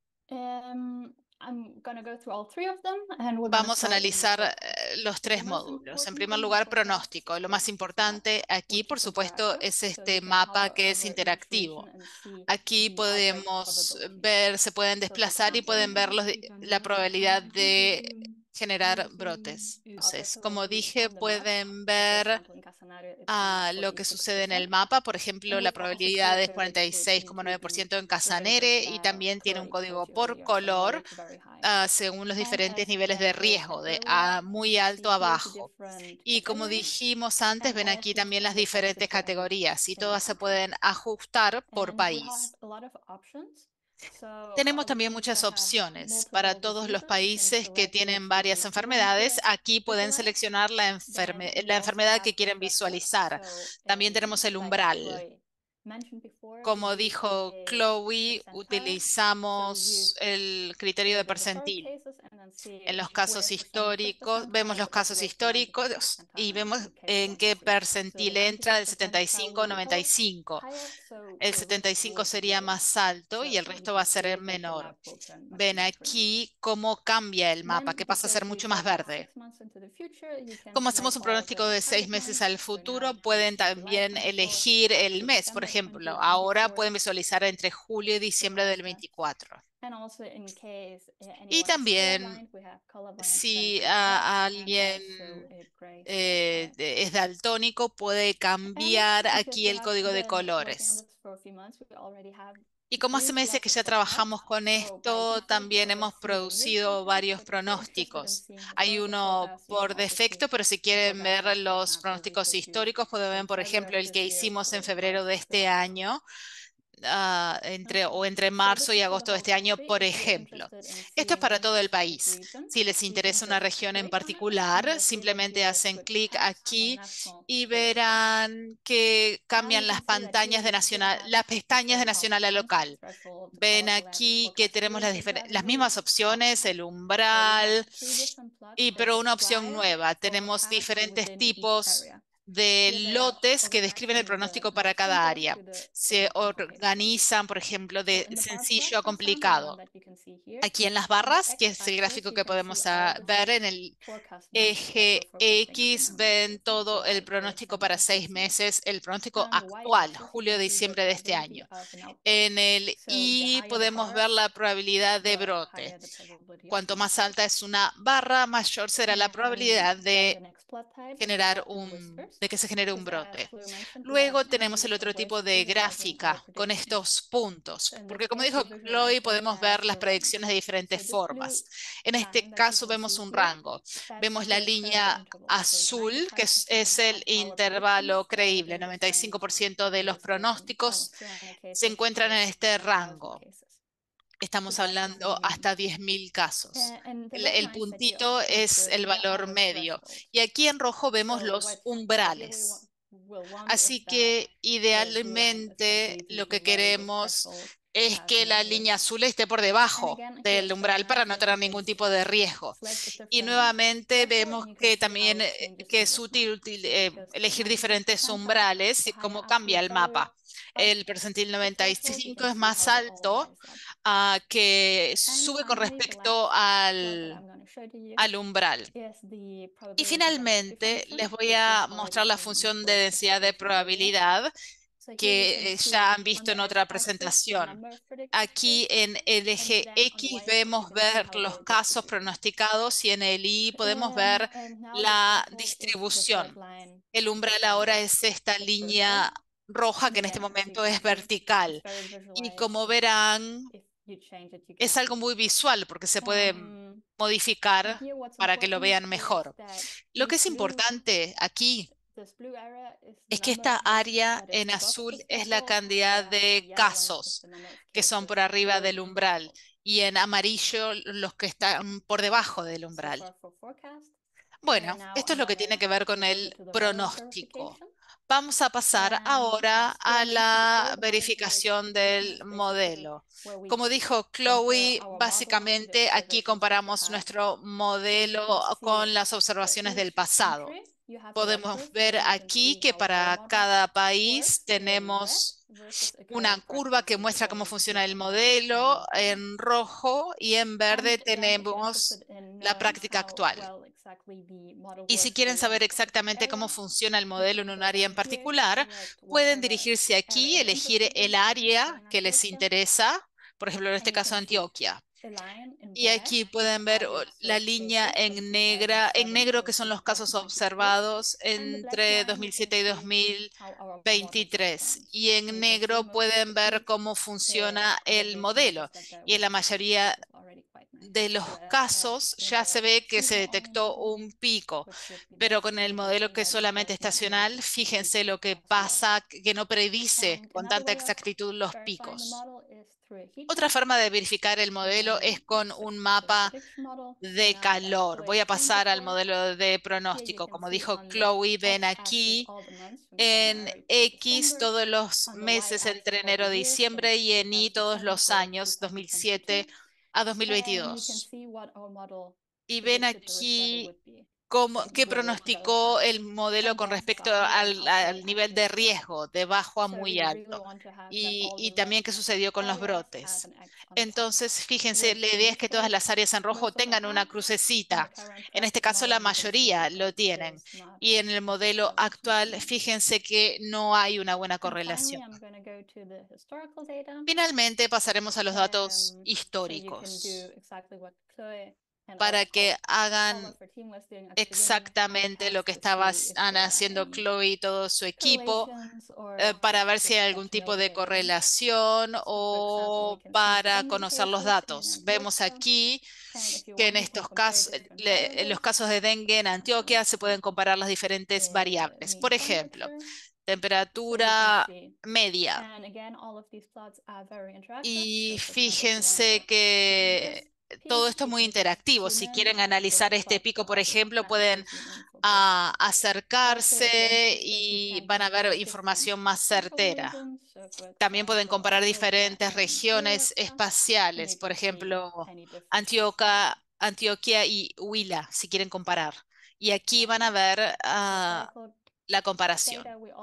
I'm going to go through all three of them, and we're going to Vamos a start in the analizar forecast. los So the tres most módulos. En important primer thing in the lugar, forecast pronóstico. Lo is más this map, importante aquí, which por is supuesto, interactive. es So you este can mapa hover que es over each interactivo. region and see Aquí the outbreak podemos probability. ver, se pueden So for desplazar y pueden example, ver la probabilidad de generar brotes. Entonces, outbreak como probability dije, on the map. pueden So for ver example, in Casanare, it's now lo que sucede en 46%. el mapa. Por ejemplo, And la we also see probabilidad it es clearly split into 46,9% en the areas Casanare y that también tiene un Chloe código showed you por earlier, so color moderate to very high. según los And diferentes as niveles de Daniel said riesgo, de earlier, a muy you alto see a here the bajo. different Y como categories, dijimos antes, and ven all of aquí these también can las be adjusted diferentes for any categorías y single todas se country. pueden ajustar por And you have país. a lot of options. So for Tenemos all the también countries muchas that have opciones. Para multiple todos los diseases, you can países que select tienen which varias disease you want enfermedades, to aquí pueden visualize. seleccionar Then la we also enfermedad have que the quieren threshold. visualizar. So También tenemos el like umbral. Chloe mentioned before, we Como use dijo a Chloe, percentile. So we utilizamos use el criterio de the historic percentil. cases and then see En los where casos for some fifth históricos, vemos percentile los the casos population enters the históricos y percentile vemos and the case we en want to qué see. So the percentil entra 95th el percentile 75 o will be 95. higher, so El the risk 75 will be sería lower. más alto y So el you resto va a can ser see that the menor. map will turn much Ven more green. aquí cómo cambia el mapa, Then, que pasa a ser because we mucho más forecast verde. 6 months into the future, you can Como hacemos select un all pronóstico the de 6 target meses months. al So now futuro, you can pueden see July también 24 elegir el to mes. Por December ejemplo, ahora 2024 pueden visualizar entre julio y for diciembre del forecast. 24. And also in case Y anyone is también colorblind, we have colorblind si extension here and alguien also a gray threshold. es daltónico, puede And cambiar because aquí we el have código de been working on colores. this for a few months, we already have Y como hace meses que ya trabajamos con esto, también hemos producido varios pronósticos. Hay uno por defecto, pero si quieren ver los pronósticos históricos, pueden ver, por ejemplo, el que hicimos en febrero de este año, entre marzo y agosto de este año, por ejemplo. Esto es para todo el país. Si les interesa una región en particular, simplemente hacen clic aquí y verán que cambian las pestañas de nacional a local. Ven aquí que tenemos las mismas opciones, el umbral, pero una opción nueva. Tenemos diferentes tipos de lotes que describen el pronóstico para cada área. Se organizan, por ejemplo, de sencillo a complicado. Aquí en las barras, que es el gráfico que podemos ver en el eje X, ven todo el pronóstico para 6 meses, el pronóstico actual, julio-diciembre de este año. En el Y podemos ver la probabilidad de brote. Cuanto más alta es una barra, mayor será la probabilidad de que se genere un brote. Luego tenemos el otro tipo de gráfica con estos puntos, porque como dijo Chloe, podemos ver las predicciones de diferentes formas. En este caso vemos un rango. Vemos la línea azul, que es el intervalo creíble. 95% de los pronósticos se encuentran en este rango. Estamos hablando hasta 10.000 casos. El puntito es el valor medio. Y aquí en rojo vemos los umbrales. Así que idealmente lo que queremos es que la línea azul esté por debajo del umbral para no tener ningún tipo de riesgo. Y nuevamente vemos que también que es útil elegir diferentes umbrales y cómo cambia el mapa. El percentil 95 es más alto, que sube con respecto al umbral. Y finalmente les voy a mostrar la función de densidad de probabilidad que ya han visto en otra presentación. Aquí en el eje X vemos ver los casos pronosticados y en el Y podemos ver la distribución. El umbral ahora es esta línea roja que en este momento es vertical. Y como verán, es algo muy visual porque se puede modificar para que lo vean mejor. Lo que es importante aquí es que esta área en azul es la cantidad de casos que son por arriba del umbral y en amarillo los que están por debajo del umbral. Bueno, esto es lo que tiene que ver con el pronóstico. Vamos a pasar ahora a la verificación del modelo. Como dijo Chloe, básicamente aquí comparamos nuestro modelo con las observaciones del pasado. Podemos ver aquí que para cada país tenemos una curva que muestra cómo funciona el modelo en rojo y en verde tenemos la práctica actual. Y si quieren saber exactamente cómo funciona el modelo en un área en particular, pueden dirigirse aquí, elegir el área que les interesa, por ejemplo, en este caso Antioquia. Y aquí pueden ver la línea en negro, que son los casos observados entre 2007 y 2023. Y en negro pueden ver cómo funciona el modelo. Y en la mayoría de los casos ya se ve que se detectó un pico, pero con el modelo que es solamente estacional, fíjense lo que pasa, que no predice con tanta exactitud los picos. Otra forma de verificar el modelo es con un mapa de calor. Voy a pasar al modelo de pronóstico. Como dijo Chloe, ven aquí en X todos los meses entre enero y diciembre y en Y todos los años 2007 a 2022. Y ven aquí qué pronosticó el modelo con respecto al nivel de riesgo, de bajo a muy alto, y también qué sucedió con los brotes. Entonces, fíjense, la idea es que todas las áreas en rojo tengan una crucecita. En este caso, la mayoría lo tienen. Y en el modelo actual, fíjense que no hay una buena correlación. Finalmente, pasaremos a los datos históricos. para que hagan exactamente lo que estaban haciendo Chloe y todo su equipo, para ver si hay algún tipo de correlación o para conocer los datos. Vemos aquí que en estos casos, en los casos de dengue en Antioquia, se pueden comparar las diferentes variables. Por ejemplo, temperatura media. Y fíjense que todo esto es muy interactivo. Si quieren analizar este pico, por ejemplo, pueden acercarse y van a ver información más certera. También pueden comparar diferentes regiones espaciales, por ejemplo, Antioquia y Huila, si quieren comparar. Y aquí van a ver la comparación.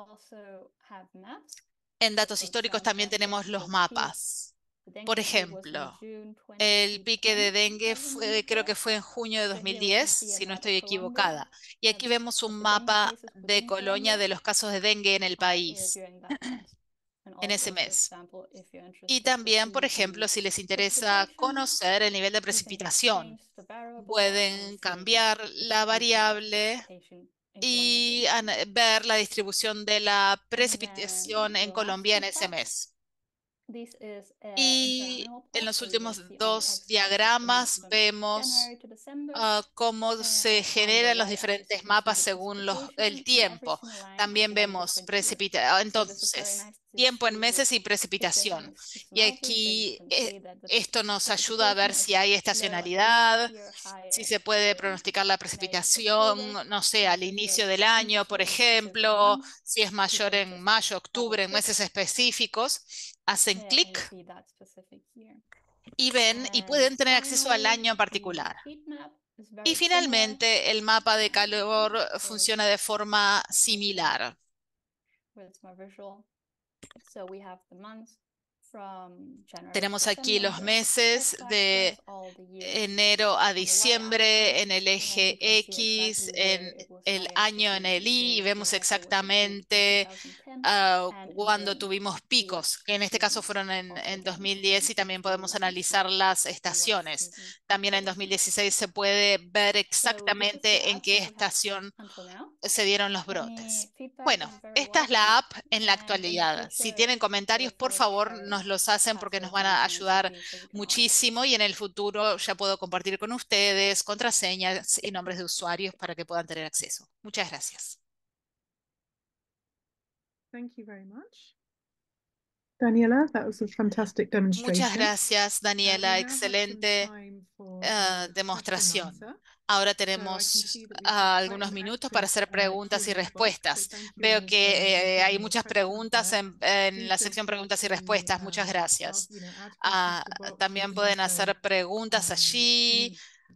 En datos históricos también tenemos los mapas. Por ejemplo, el pique de dengue creo que fue en junio de 2010, si no estoy equivocada. Y aquí vemos un mapa de Colonia de los casos de dengue en el país en ese mes. Y también, por ejemplo, si les interesa conocer el nivel de precipitación, pueden cambiar la variable y ver la distribución de la precipitación en Colombia en ese mes. Y en los últimos dos diagramas vemos cómo se generan los diferentes mapas según el tiempo. También vemos entonces, tiempo en meses y precipitación. Y aquí esto nos ayuda a ver si hay estacionalidad, si se puede pronosticar la precipitación, no sé, al inicio del año, por ejemplo, si es mayor en mayo, octubre, en meses específicos. Hacen clic y ven y pueden tener acceso al año en particular. Y finalmente, el mapa de calor funciona de forma similar. Tenemos aquí los meses de enero a diciembre en el eje X, en el año en el Y, y vemos exactamente cuando tuvimos picos, que en este caso fueron en 2010, y también podemos analizar las estaciones. También en 2016 se puede ver exactamente en qué estación se dieron los brotes. Bueno, esta es la app en la actualidad. Si tienen comentarios, por favor, nos los hacen porque nos van a ayudar muchísimo, y en el futuro ya puedo compartir con ustedes contraseñas y nombres de usuarios para que puedan tener acceso. Muchas gracias. Thank you very much. Daniela, that was a fantastic demonstration. Muchas gracias, Daniela. Excelente demostración. Ahora tenemos algunos minutos para hacer preguntas y respuestas. Veo que hay muchas preguntas en la sección preguntas y respuestas. Muchas gracias. También pueden hacer preguntas allí.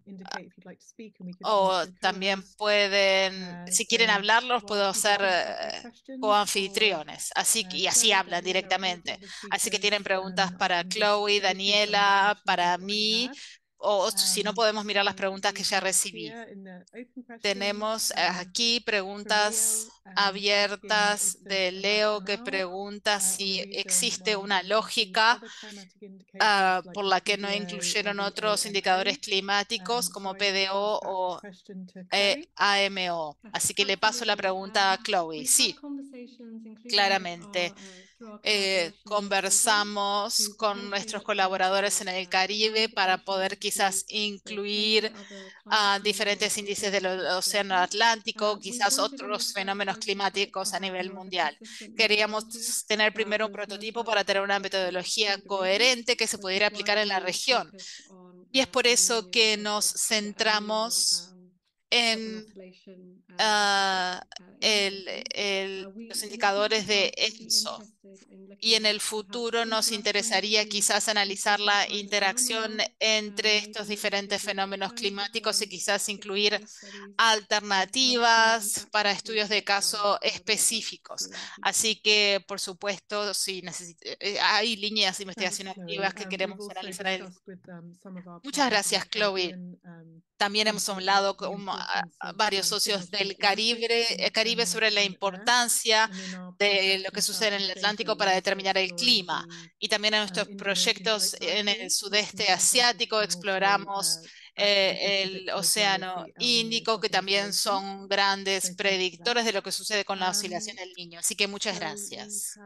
O también pueden, si quieren hablarlos, puedo hacer coanfitriones, y así hablan directamente. Así que tienen preguntas para Chloe, Daniela, para mí, o si no, podemos mirar las preguntas que ya recibí. Tenemos aquí preguntas abiertas de Leo, que pregunta si existe una lógica por la que no incluyeron otros indicadores climáticos como PDO o AMO. Así que le paso la pregunta a Chloe. Sí, claramente. Conversamos con nuestros colaboradores en el Caribe para poder quizás incluir diferentes índices del Océano Atlántico, quizás otros fenómenos climáticos a nivel mundial. Queríamos tener primero un prototipo para tener una metodología coherente que se pudiera aplicar en la región. Y es por eso que nos centramos en los indicadores de ENSO. Y en el futuro nos interesaría quizás analizar la interacción entre estos diferentes fenómenos climáticos y quizás incluir alternativas para estudios de caso específicos. Así que, por supuesto, si hay líneas de investigación activas que queremos analizar en el futuro. Muchas gracias, Chloe. También hemos hablado con varios socios del Caribe sobre la importancia de lo que sucede en el Atlántico para determinar el clima. Y también en nuestros proyectos en el sudeste asiático exploramos el Océano Índico, que también son grandes predictores de lo que sucede con la oscilación del Niño. Así que muchas gracias.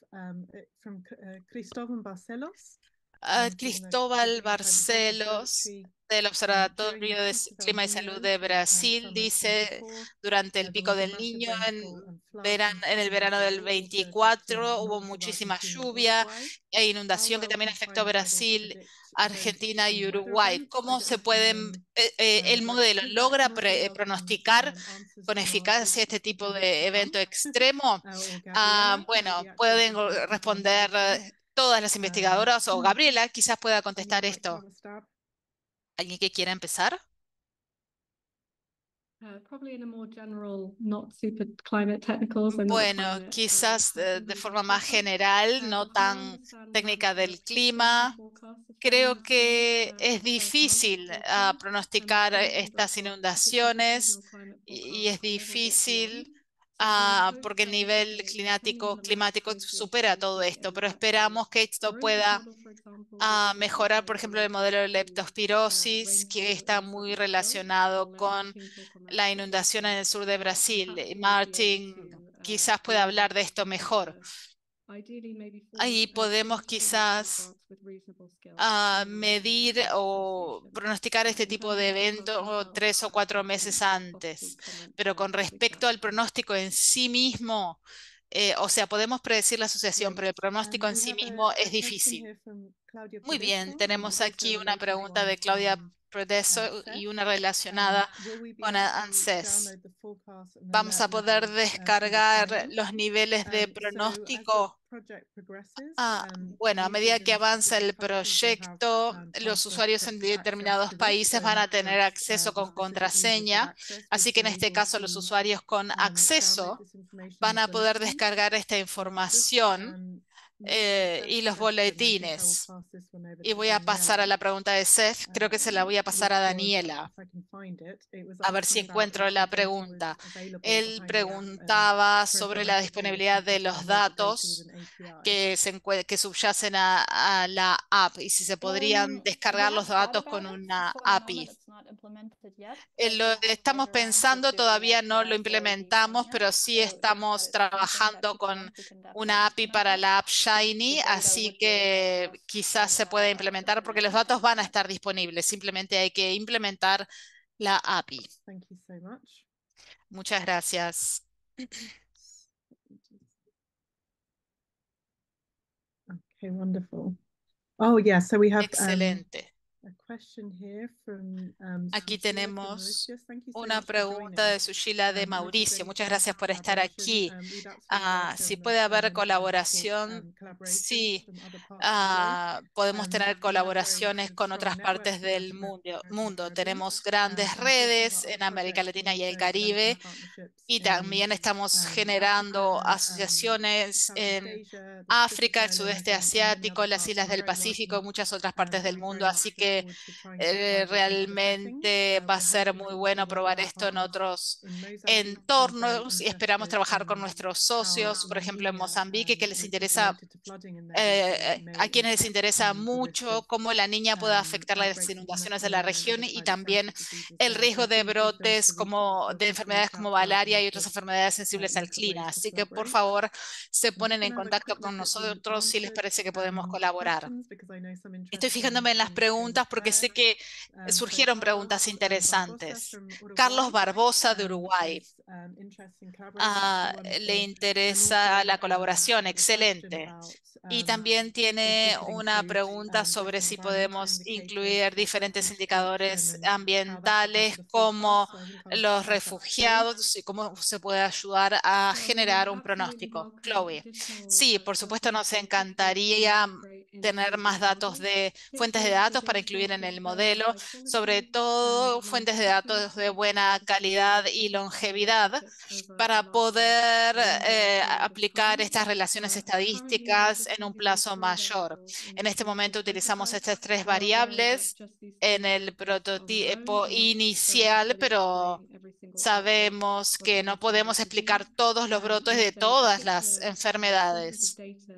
Cristóbal Barcelos, del Observatorio de Clima y Salud de Brasil, dice: durante el pico del Niño en el verano del 24 hubo muchísima lluvia e inundación que también afectó a Brasil, Argentina y Uruguay. ¿Cómo se pueden, el modelo logra pronosticar con eficacia este tipo de evento extremo? Bueno, pueden responder todas las investigadoras, o Gabriela quizás pueda contestar esto. ¿Alguien que quiera empezar? Bueno, quizás de forma más general, no tan técnica del clima. Creo que es difícil pronosticar estas inundaciones y es difícil porque el nivel climático supera todo esto, pero esperamos que esto pueda mejorar, por ejemplo, el modelo de leptospirosis, que está muy relacionado con la inundación en el sur de Brasil. Martin quizás pueda hablar de esto mejor. Ahí podemos quizás medir o pronosticar este tipo de evento 3 o 4 meses antes. Pero con respecto al pronóstico en sí mismo, o sea, podemos predecir la asociación, pero el pronóstico en sí mismo es difícil. Muy bien, tenemos aquí una pregunta de Claudia Prodeso y una relacionada con ANSES. ¿Vamos a poder descargar los niveles de pronóstico? Bueno, a medida que avanza el proyecto, los usuarios en determinados países van a tener acceso con contraseña, así que en este caso los usuarios con acceso van a poder descargar esta información y los boletines. Y voy a pasar a la pregunta de Seth. Creo que se la voy a pasar a Daniela. A ver si encuentro la pregunta. Él preguntaba sobre la disponibilidad de los datos que subyacen a la app y si se podrían descargar los datos con una API. Lo estamos pensando, todavía no lo implementamos, pero sí estamos trabajando con una API para la app Shiny, así que quizás se pueda implementar porque los datos van a estar disponibles, simplemente hay que implementar la API. Muchas gracias. Okay, wonderful. Oh, yeah, so we have Excelente. a question here Aquí tenemos una pregunta de Sushila de Mauricio. Muchas gracias por estar aquí. Si puede haber colaboración, sí. Podemos tener colaboraciones con otras partes del mundo. Tenemos grandes redes en América Latina y el Caribe y también estamos generando asociaciones en África, el sudeste asiático, las islas del Pacífico y muchas otras partes del mundo. Así que realmente va a ser muy bueno probar esto en otros entornos y esperamos trabajar con nuestros socios, por ejemplo en Mozambique, que les interesa, a quienes les interesa mucho cómo la niña puede afectar las inundaciones de la región y también el riesgo de brotes de enfermedades como malaria y otras enfermedades sensibles al clima. Así que por favor se ponen en contacto con nosotros si les parece que podemos colaborar. Estoy fijándome en las preguntas porque sé que surgieron preguntas interesantes. Carlos Barbosa de Uruguay. Le interesa la colaboración, excelente. Y también tiene una pregunta sobre si podemos incluir diferentes indicadores ambientales como los refugiados y cómo se puede ayudar a generar un pronóstico. Chloe. Sí, por supuesto nos encantaría tener más datos de fuentes de datos para incluir en el modelo, sobre todo fuentes de datos de buena calidad y longevidad para poder aplicar estas relaciones estadísticas en un plazo mayor. En este momento utilizamos estas 3 variables en el prototipo inicial, pero sabemos que no podemos explicar todos los brotes de todas las enfermedades.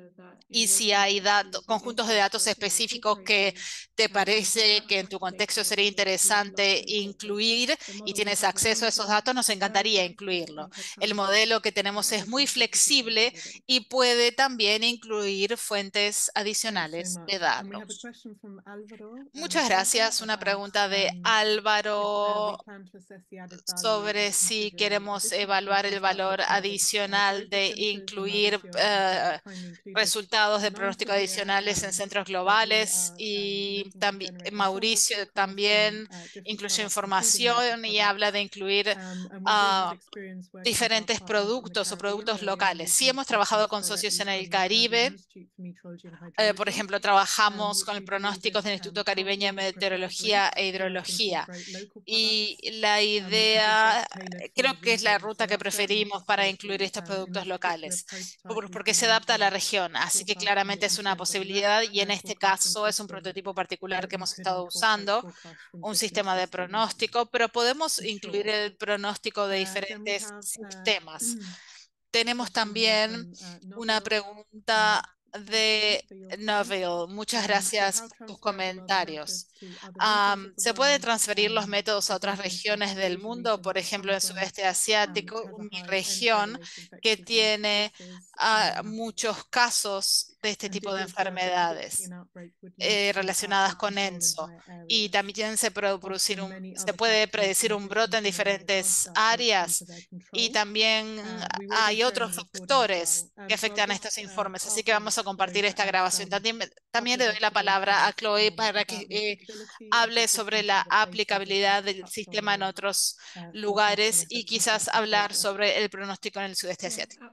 y si hay conjuntos de datos específicos que te parece que en tu contexto sería interesante incluir y tienes acceso a esos datos, nos encantaría incluirlo. El modelo que tenemos es muy flexible y puede también incluir fuentes adicionales de datos. Muchas gracias. Una pregunta de Álvaro sobre si queremos evaluar el valor adicional de incluir resultados de pronóstico adicionales en centros globales, y también Mauricio también incluye información y habla de incluir diferentes productos o productos locales. Sí hemos trabajado con socios en el Caribe. Por ejemplo, trabajamos con el pronóstico del Instituto Caribeño de Meteorología e Hidrología. Y la idea, creo que es la ruta que preferimos para incluir estos productos locales, porque se adapta a la región. Así que claramente es una posibilidad, y en este caso es un prototipo particular que hemos estado usando, un sistema de pronóstico, pero podemos incluir el pronóstico de diferentes sistemas. Tenemos también una pregunta de Neville. Muchas gracias por tus comentarios. ¿Se puede transferir los métodos a otras regiones del mundo? Por ejemplo, en el sudeste asiático, mi región que tiene muchos casos de este tipo de enfermedades relacionadas con ENSO. Y también se puede predecir un brote en diferentes áreas, y también hay otros factores que afectan a estos informes. Así que vamos a compartir esta grabación. También le doy la palabra a Chloe para que hable sobre la aplicabilidad del sistema en otros lugares y quizás hablar sobre el pronóstico en el sudeste asiático.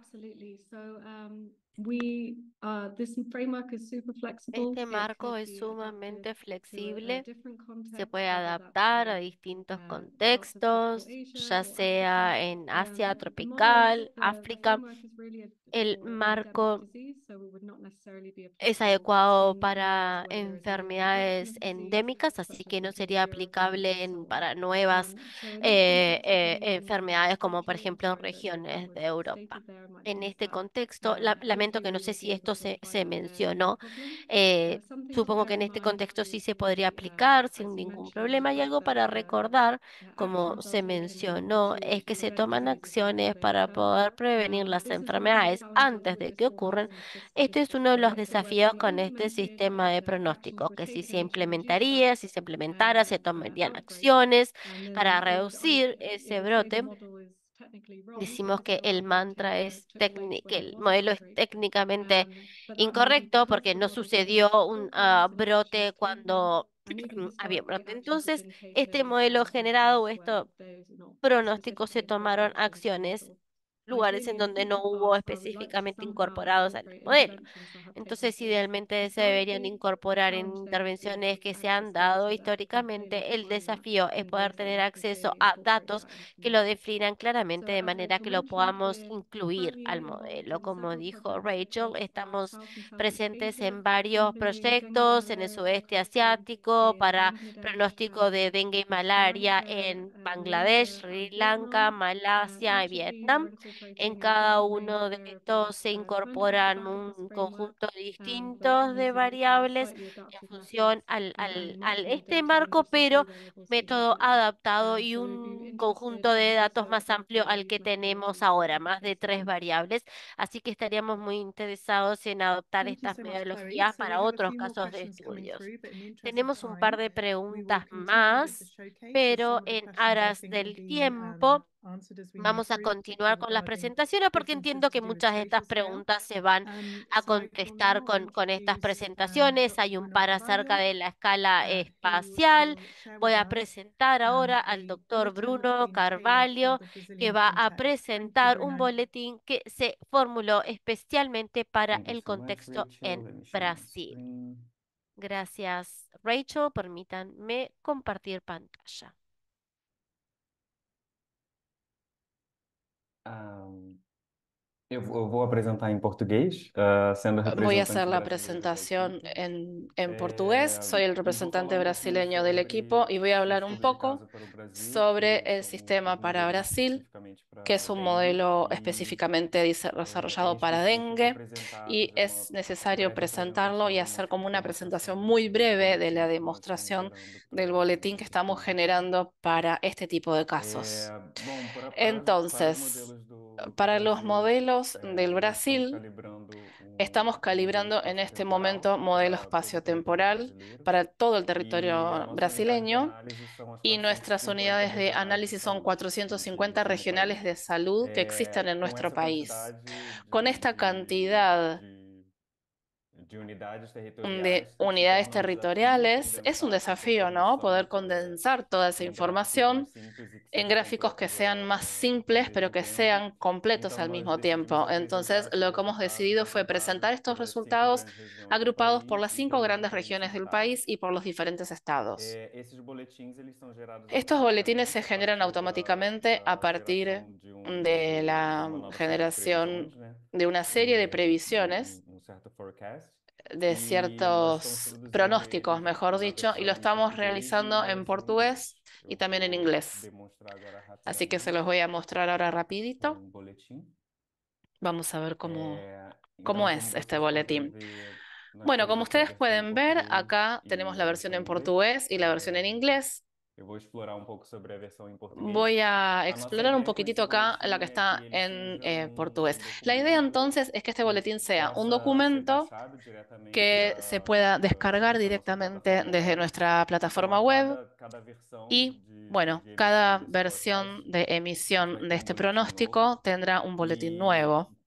Este marco es sumamente flexible, se puede adaptar a distintos contextos, ya sea en Asia tropical, África. El marco es adecuado para enfermedades endémicas, así que no sería aplicable para nuevas enfermedades como por ejemplo en regiones de Europa. En este contexto, lamento que no sé si esto se mencionó. Supongo que en este contexto sí se podría aplicar sin ningún problema. Y algo para recordar, como se mencionó, es que se toman acciones para poder prevenir las enfermedades antes de que ocurran. Este es uno de los desafíos con este sistema de pronóstico, que si se implementaría, si se implementara, se tomarían acciones para reducir ese brote. Decimos que el mantra es que el modelo es técnicamente incorrecto porque no sucedió un brote cuando había brote. Entonces, este modelo generado o estos pronósticos se tomaron acciones, lugares en donde no hubo específicamente incorporados al modelo. Entonces, idealmente se deberían incorporar en intervenciones que se han dado históricamente. El desafío es poder tener acceso a datos que lo definan claramente de manera que lo podamos incluir al modelo. Como dijo Rachel, estamos presentes en varios proyectos en el sudeste asiático para pronóstico de dengue y malaria en Bangladesh, Sri Lanka, Malasia y Vietnam. En cada uno de estos se incorporan un conjunto distintos de variables en función al este marco, pero método adaptado y un conjunto de datos más amplio al que tenemos ahora, más de 3 variables. Así que estaríamos muy interesados en adoptar estas metodologías para otros casos de estudios. Tenemos un par de preguntas más, pero en aras del tiempo vamos a continuar con las presentaciones porque entiendo que muchas de estas preguntas se van a contestar con estas presentaciones. Hay un par acerca de la escala espacial. Voy a presentar ahora al doctor Bruno Carvalho, que va a presentar un boletín que se formuló especialmente para Thank you el so much, contexto Rachel. en Let me share my Brasil. screen. Gracias, Rachel. Permítanme compartir pantalla. Um, Eu vou apresentar em português, sendo Voy a representante hacer la brasileiro da presentación equipe. en portugués. Soy el E vou representante falar brasileño del equipo y voy a hablar un estudos de poco caso para o Brasil, sobre que el são sistema os para modelos Brasil, especificamente que para es un dengue, modelo e específicamente é desarrollado para específico dengue apresentar, y fazer uma es necesario breve presentarlo y apresentação hacer como una presentación demonstração muy dos breve de la boletins que nós estamos demostración gerando del para boletín que esse estamos tipo de caso. generando para este tipo de casos. Bom, para os Entonces, modelos do para los Brasil, modelos del nós estamos Brasil, calibrando estamos um modelo calibrando en este espaço-temporal momento modelo para todo o território espaciotemporal brasileiro. para todo el E a territorio nossa unidade de brasileño análise são as y 450 nuestras unidades de regionais de análisis son saúde que 450 existem no regionales de país. salud que existen en Com nuestro essa país. quantidade Con esta cantidad de unidades de territoriais, se unidades torna um desafio territoriales, es un condensar essa desafío, ¿no? informação Poder condensar toda esa em gráficos mais información simples e que en seja gráficos que completos sean más ao simples, pero mesmo que tempo. sean completos Então, al nós mismo decidimos tiempo. Entonces, apresentar esses lo que hemos resultados decidido fue presentar agrupados estos pelas 5 resultados grandes regiões do agrupados por país las e 5 pelos grandes diferentes regiones del estados. país y por los diferentes estados. Esses boletins eles são gerados Estos boletines se automaticamente a generan partir automáticamente a da partir geração de de la uma nova série de generación previsões, né? de una serie de De previsiones, certo forecast. de E nós estamos ciertos produzindo pronósticos, eles mejor na dicho, y lo versão em estamos português e realizando na en versão em inglês. portugués Eu y también en vou inglés. demonstrar agora Así que se rapidamente los voy a mostrar ahora rapidito. boletim. Vamos a ver cómo Então, como es este vocês podem boletín. ver, nós Bueno, temos como aqui a ustedes versão em pueden ver, português acá tenemos e la a versión versão em en inglês. portugués y la versión en inglés. Eu vou explorar um pouco sobre a versão em português. Voy a A nossa explorar un ideia com esse poquitito acá la que boletim é que está ele en seja portugués. La idea documento entonces es que este que boletín sea un possa ser documento baixado diretamente que se pueda descargar da nossa directamente plataforma desde web. nuestra Então, plataforma a web cada versão y, bueno, de emissão cada desse versión forecast, de a gente vai emisión ter de um este boletim novo. pronóstico tendrá un boletín E nuevo.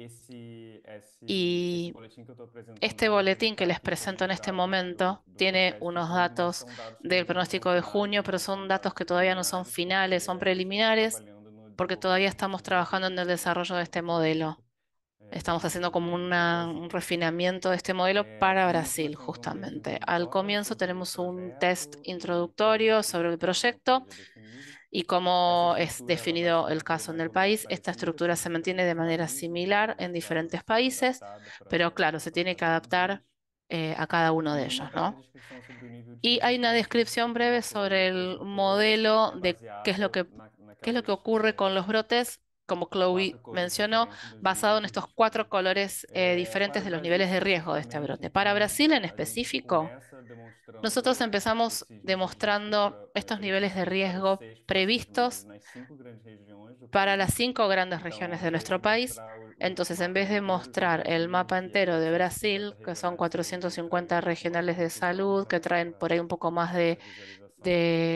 esse Y boletim que eu estou apresentando este hoje, boletín ele que les capta um pouco presento en dos este dados momento do tiene forecast de unos junho, mas datos são dados que del ainda não são pronóstico de junio, finais, pero né? São son datos dados que todavía no son preliminares, porque finales, son ainda estamos preliminares, trabalhando no porque todavía desenvolvimento estamos trabajando en el desarrollo de este modelo. Estamos haciendo como do un Brasil. refinamiento de este modelo para No início nós Brasil, temos breve justamente. Al introdutório comienzo sobre o tenemos un test projeto e como introductorio sobre el esse caso proyecto no país é definido. y Essa cómo es estrutura ela vai se definido el manter caso en mais el ou menos país. Esta parecida, estrutura são se mantiene de diferentes manera países, similar mas en claro, diferentes sendo países, adaptada pero claro, se tiene que cada um adaptar deles. a cada uno de E uma ellos, breve ¿no? descrição sobre o nível de Y hay una resistência descripción que o breve nosso modelo sobre el apresentou, modelo de baseada qué es lo que naquelas ocurre con los brotes, como quatro Chloe cores mencionó, diferentes dos basado níveis en de estos 4 risco. colores Para diferentes o de los Brasil niveles de riesgo de este especificamente, brote. Para então, Brasil en a gente específico, começa nosotros demonstrando empezamos esses níveis de risco demostrando estos niveles de previstos para os riesgo 6 próximos meses previstos nas 5 grandes regiões do para las país. 5 grandes Então, regiones ao de invés nuestro de país. mostrar o Entonces, en mapa vez de inteiro do mostrar el Brasil, mapa que é entero de 450 Brasil, que son regionais de saúde, que traria 450 um pouco mais de regionales de confusão salud, que traen por ahí un poco más para essa visualização,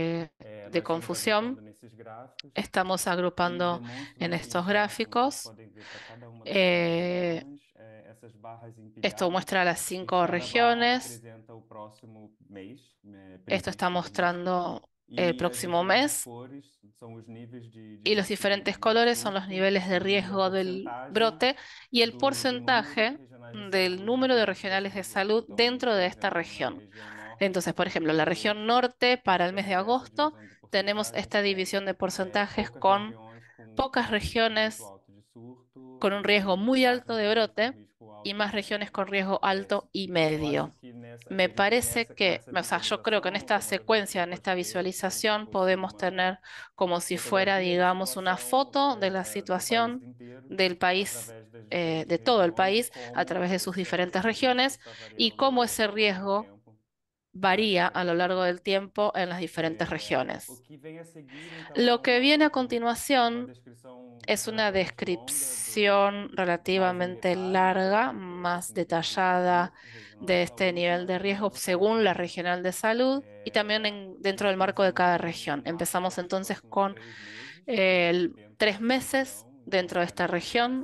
de nós estamos agrupando confusión, nesses gráficos estamos e agrupando demonstro en no estos seguinte slide, como vocês gráficos. podem ver, para cada uma das 5 Eh, regiões, essas barras Esto empilhadas, muestra las e 5 cada barra regiones. representa o próximo mês Esto está previsto do mês. mostrando el E as próximo diferentes mes. cores são os níveis de Y los risco diferentes de colores son los surto niveles de e a riesgo del porcentagem brote y el do número de porcentaje regionais de del saúde número de dentro regionales dessa de região. salud Então, dentro por de esta exemplo, na región. região norte, Entonces, por ejemplo, em la región agosto, norte nós para el mes de temos essa agosto divisão de tenemos porcentagens esta com división de porcentajes poucas con regiões pocas com risco muito regiones alto de surto con un riesgo e muy quatro alto de regiões com brote risco y alto más e regiones médio. con riesgo alto y Eu acho medio. que Me a gente tem parece com que, essa o sea, yo creo que en visualização, esta como secuencia, você en pode esta ter, como se visualización, fosse podemos uma tener como si fuera, fotografia da digamos, una situação foto de la do país situación inteiro, del país, através das diferentes de todo el regiões e país, a como través de sus diferentes esse risco regiones está y variando cómo ese ao longo do riesgo tempo nas varía a lo diferentes largo regiões. del tiempo en las diferentes O regiones. que vem a seguir, então, Lo que viene a uma continuación descrição es una relativamente longa, descripción mais em relativamente detalhe larga, desse más nível de risco detallada regional de de este saúde, nivel mas de também riesgo para cada según la região. regional de salud y también dentro Nós del marco de começamos cada com región. um mapa Empezamos para os entonces próximos con 3 meses dentro 3 dessa meses região. dentro de esta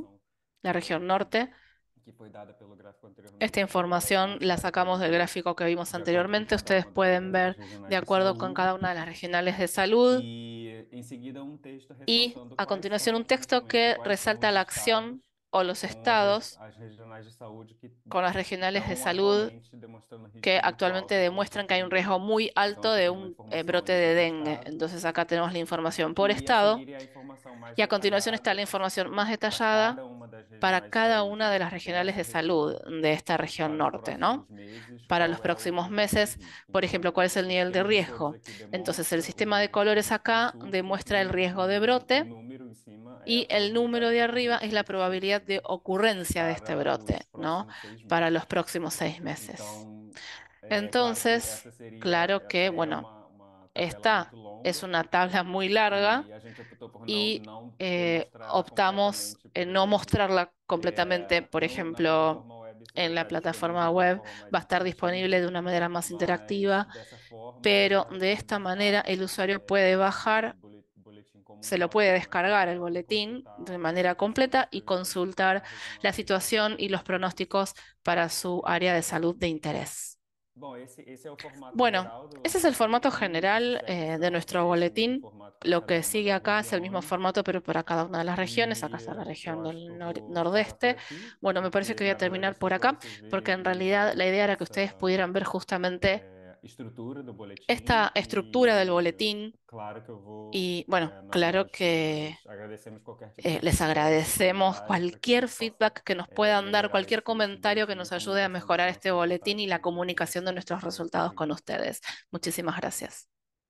la región norte. Que foi dada pelo gráfico anteriormente. Esta información la sacamos del gráfico que vimos anteriormente. Ustedes pueden ver de acuerdo con cada una de las regionales de salud. E em seguida texto Y ressaltando a quais continuación un são texto justamente que quais são resalta os la estados acción o los estados con las regionales de salud que actualmente demuestran que hay un riesgo muy alto de un brote de dengue. Entonces acá tenemos la información por estado y a continuación está la información más detallada para cada una de las regionales de salud de esta región norte, ¿no? Para los próximos meses, por ejemplo, cuál es el nivel de riesgo. Entonces, el sistema de colores acá demuestra el riesgo de brote y el número de arriba es la probabilidad de ocurrencia de este brote, ¿no? Para los próximos 6 meses. Entonces, claro que, bueno, esta es una tabla muy larga y optamos en no mostrarla completamente, por ejemplo, en la plataforma web va a estar disponible de una manera más interactiva, pero de esta manera el usuario puede bajar, se lo puede descargar el boletín de manera completa y consultar la situación y los pronósticos para su área de salud de interés. Bueno, ese es el formato general de nuestro boletín. Lo que sigue acá es el mismo formato, pero para cada una de las regiones. Acá está la región del nordeste. Bueno, me parece que voy a terminar por acá, porque en realidad la idea era que ustedes pudieran ver justamente esta estructura del boletín. Y bueno, claro que les agradecemos cualquier feedback que nos puedan dar, cualquier comentario que nos ayude a mejorar este boletín y la comunicación de nuestros resultados con ustedes. Muchísimas gracias.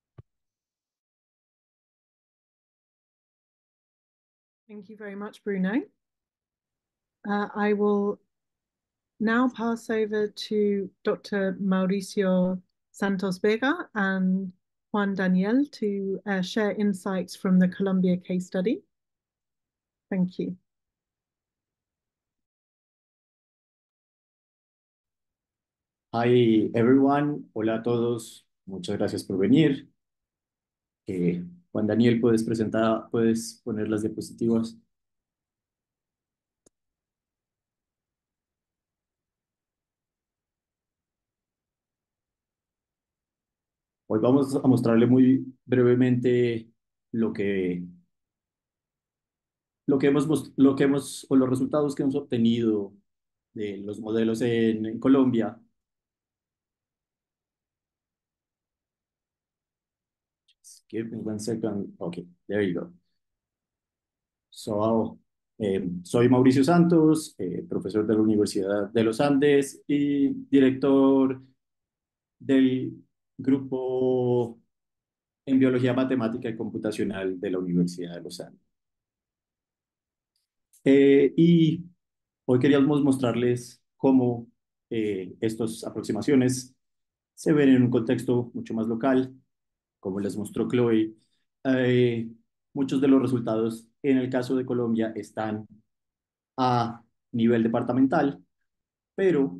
Thank you very much, Bruno. I will now pass over to Dr. Mauricio Santos Vega and Juan Daniel to share insights from the Colombia case study. Thank you. Hi everyone, hola a todos, muchas gracias por venir. Juan Daniel, puedes poner las diapositivas. Hoy vamos a mostrarle muy brevemente lo que o los resultados que hemos obtenido de los modelos en Colombia. Just give me 1 second. Okay, there you go. So, soy Mauricio Santos, profesor de la Universidad de los Andes y director del grupo en Biología Matemática y Computacional de la Universidad de los Andes. Y hoy queríamos mostrarles cómo estas aproximaciones se ven en un contexto mucho más local, como les mostró Chloe. Muchos de los resultados en el caso de Colombia están a nivel departamental, pero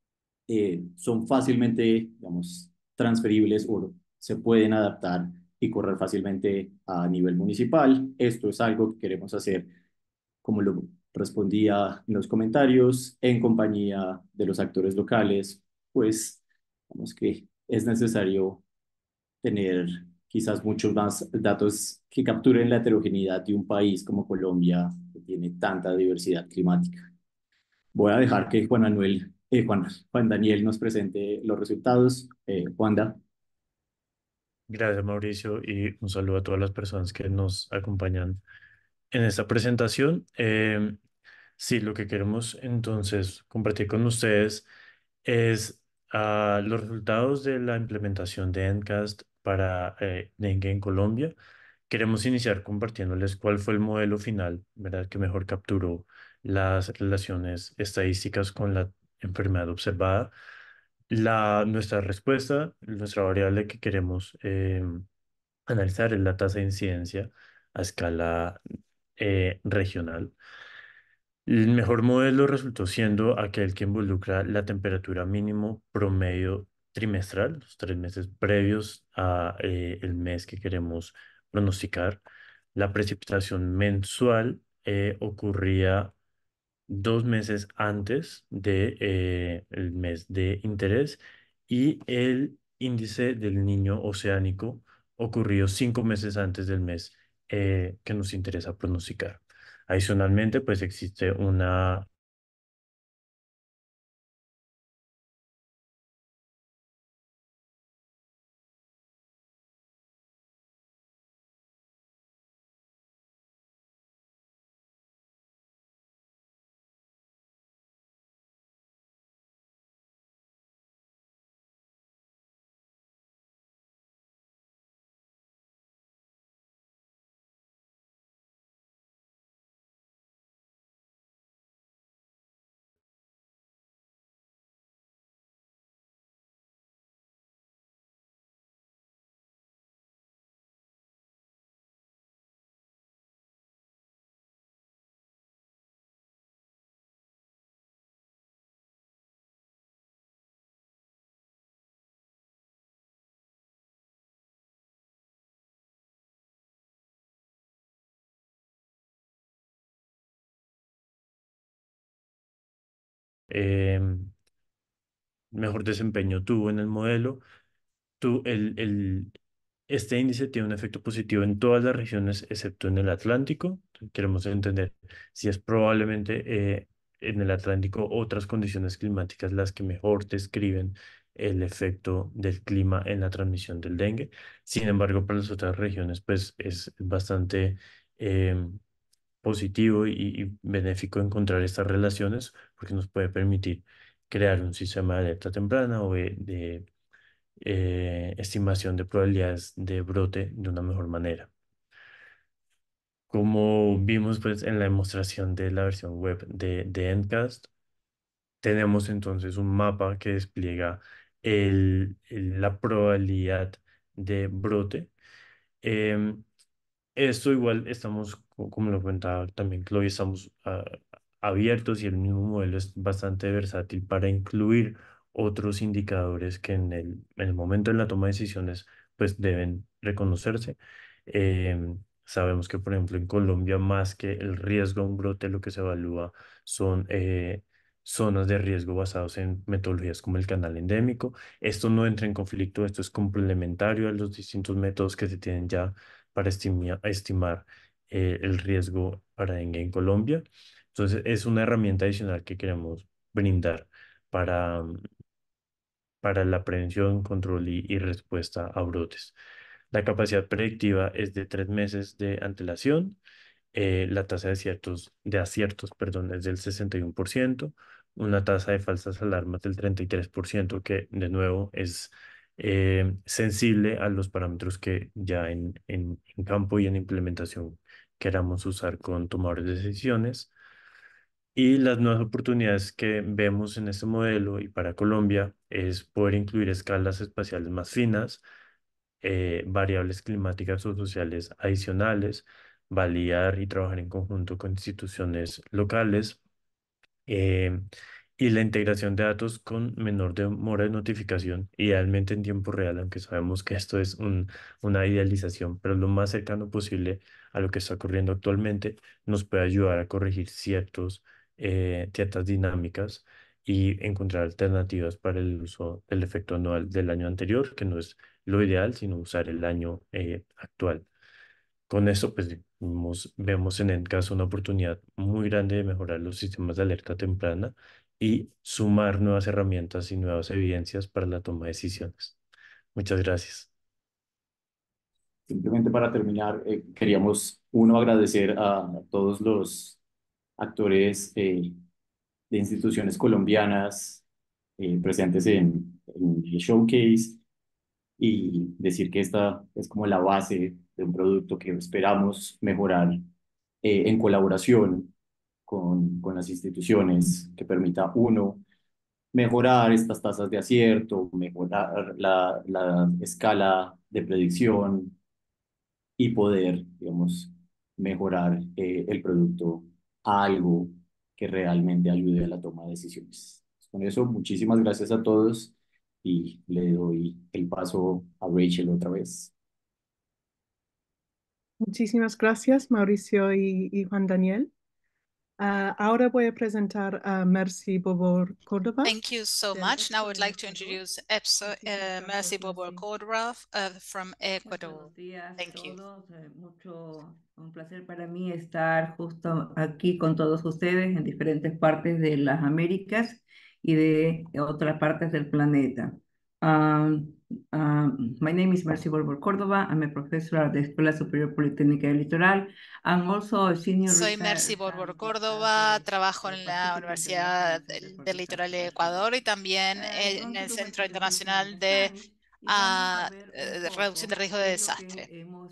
son fácilmente, digamos, transferibles o se pueden adaptar y correr fácilmente a nivel municipal. Esto es algo que queremos hacer, como lo respondía en los comentarios, en compañía de los actores locales, pues digamos que es necesario tener quizás muchos más datos que capturen la heterogeneidad de un país como Colombia, que tiene tanta diversidad climática. Voy a dejar que Juan Daniel nos presente los resultados. Juanda. Gracias, Mauricio, y un saludo a todas las personas que nos acompañan en esta presentación. Sí, lo que queremos entonces compartir con ustedes es los resultados de la implementación de ENCAST para dengue en Colombia. Queremos iniciar compartiéndoles cuál fue el modelo final, ¿verdad? Que mejor capturó las relaciones estadísticas con la enfermedad observada. Nuestra respuesta, nuestra variable que queremos analizar es la tasa de incidencia a escala regional. El mejor modelo resultó siendo aquel que involucra la temperatura mínimo promedio trimestral, los 3 meses previos a el mes que queremos pronosticar. La precipitación mensual ocurría 2 meses antes de, el mes de interés y el índice del niño oceánico ocurrió 5 meses antes del mes que nos interesa pronosticar. Adicionalmente, pues existe una mejor desempeño tuvo en el modelo. Este índice tiene un efecto positivo en todas las regiones excepto en el Atlántico. Queremos entender si es probablemente en el Atlántico otras condiciones climáticas las que mejor describen el efecto del clima en la transmisión del dengue. Sin embargo, para las otras regiones, pues es bastante positivo y benéfico encontrar estas relaciones porque nos puede permitir crear un sistema de alerta temprana o de estimación de probabilidades de brote de una mejor manera. Como vimos pues en la demostración de la versión web de Endcast, tenemos entonces un mapa que despliega la probabilidad de brote. Em, Esto igual estamos, como lo comentaba también Chloe, estamos abiertos y el mismo modelo es bastante versátil para incluir otros indicadores que en el momento de la toma de decisiones pues deben reconocerse. Sabemos que, por ejemplo, en Colombia, más que el riesgo a un brote, lo que se evalúa son zonas de riesgo basados en metodologías como el canal endémico. Esto no entra en conflicto, esto es complementario a los distintos métodos que se tienen ya para estimar el riesgo para dengue en Colombia. Entonces, es una herramienta adicional que queremos brindar para, para la prevención, control y respuesta a brotes. La capacidad predictiva es de 3 meses de antelación. La tasa de aciertos, perdón, es del 61%, una tasa de falsas alarmas del 33%, que de nuevo es sensible a los parámetros que ya en campo y en implementación queramos usar con tomadores de decisiones. Y las nuevas oportunidades que vemos en este modelo y para Colombia es poder incluir escalas espaciales más finas, variables climáticas o sociales adicionales, validar y trabajar en conjunto con instituciones locales, eh, y la integración de datos con menor demora de notificación, idealmente en tiempo real, aunque sabemos que esto es una idealización, pero lo más cercano posible a lo que está ocurriendo actualmente nos puede ayudar a corregir ciertas dinámicas y encontrar alternativas para el uso del efecto anual del año anterior, que no es lo ideal, sino usar el año actual. Con esto, pues vemos en el caso una oportunidad muy grande de mejorar los sistemas de alerta temprana y sumar nuevas herramientas y nuevas evidencias para la toma de decisiones. Muchas gracias. Simplemente para terminar, queríamos, uno, agradecer a todos los actores de instituciones colombianas presentes en el showcase y decir que esta es como la base de un producto que esperamos mejorar en colaboración con las instituciones, que permita, uno, mejorar estas tasas de acierto, mejorar la escala de predicción y poder, digamos, mejorar el producto a algo que realmente ayude a la toma de decisiones. Con eso, muchísimas gracias a todos y le doy el paso a Rachel otra vez. Muchísimas gracias, Mauricio y Juan Daniel. Ahora voy a presentar a Mercy Bobor Córdoba. Thank you so much. Now I would like to introduce Mercy Bobor Córdoba from Ecuador. Buenos días a Thank you. todos. Un placer para mí estar justo aquí con todos ustedes en diferentes partes de las Américas y de otras partes del planeta. My name is Mercy Borbor Córdoba. I'm a professor at the Escuela Superior Politécnica del Litoral. I'm also a senior Soy Mercy Borbor Córdoba, trabajo en la Universidad del Litoral de Ecuador y también en el Centro Internacional de Reducción de Riesgo de Desastre.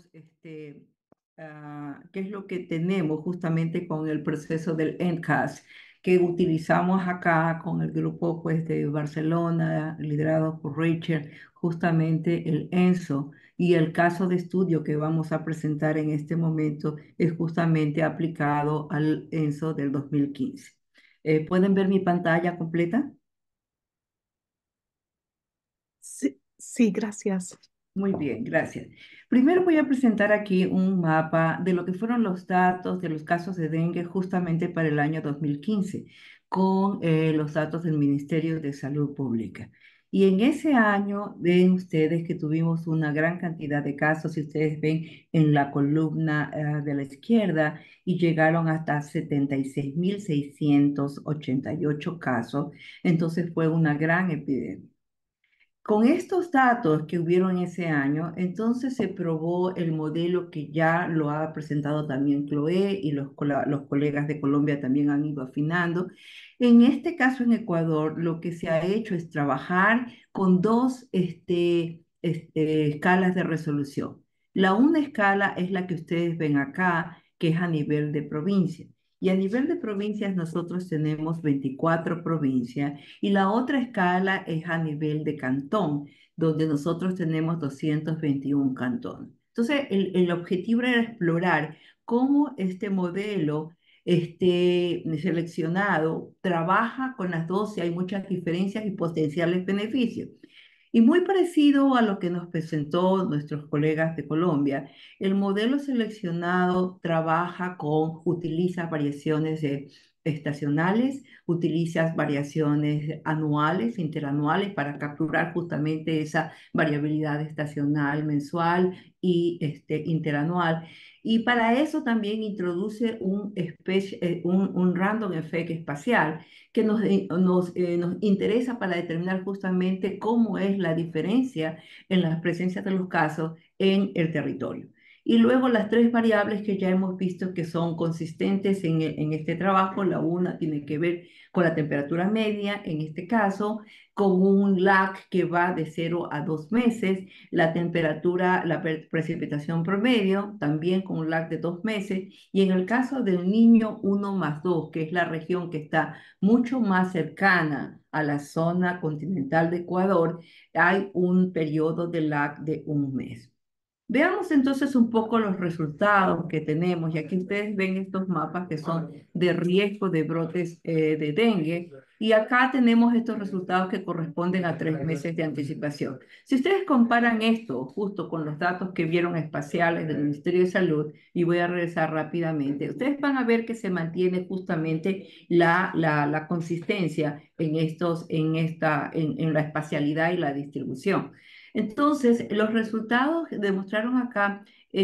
¿Qué es lo que tenemos justamente con el proceso del ENCAS que utilizamos acá con el grupo pues, de Barcelona, liderado por Rachel, justamente el ENSO? Y el caso de estudio que vamos a presentar en este momento es justamente aplicado al ENSO del 2015. ¿Pueden ver mi pantalla completa? Sí, gracias. Muy bien, gracias. Primero voy a presentar aquí un mapa de lo que fueron los datos de los casos de dengue justamente para el año 2015, con los datos del Ministerio de Salud Pública. Y en ese año ven ustedes que tuvimos una gran cantidad de casos, si ustedes ven en la columna de la izquierda, y llegaron hasta 76.688 casos. Entonces fue una gran epidemia. Con estos datos que hubieron ese año, entonces se probó el modelo que ya lo ha presentado también Chloé y los colegas de Colombia también han ido afinando. En este caso en Ecuador, lo que se ha hecho es trabajar con dos escalas de resolución. La una escala es la que ustedes ven acá, que es a nivel de provincia. Y a nivel de provincias nosotros tenemos 24 provincias y la otra escala es a nivel de cantón, donde nosotros tenemos 221 cantones. Entonces, el objetivo era explorar cómo este modelo seleccionado trabaja con las dos, si hay muchas diferencias y potenciales beneficios. Y muy parecido a lo que nos presentó nuestros colegas de Colombia, el modelo seleccionado utiliza variaciones estacionales, utiliza variaciones anuales, interanuales, para capturar justamente esa variabilidad estacional, mensual y interanual. Y para eso también introduce un random effect espacial que nos interesa para determinar justamente cómo es la diferencia en las presencias de los casos en el territorio. Y luego las tres variables que ya hemos visto que son consistentes en este trabajo, la una tiene que ver con la temperatura media, en este caso, con un lag que va de 0 a 2 meses, la temperatura, la precipitación promedio, también con un lag de 2 meses, y en el caso del niño 1+2, que es la región que está mucho más cercana a la zona continental de Ecuador, hay un periodo de lag de 1 mes. Veamos entonces un poco los resultados que tenemos, y aquí ustedes ven estos mapas que son de riesgo de brotes de dengue, y acá tenemos estos resultados que corresponden a 3 meses de anticipación. Si ustedes comparan esto justo con los datos que vieron espaciales del Ministerio de Salud, y voy a regresar rápidamente, ustedes van a ver que se mantiene justamente la consistencia en la espacialidad y la distribución. Entonces, los resultados demostraron acá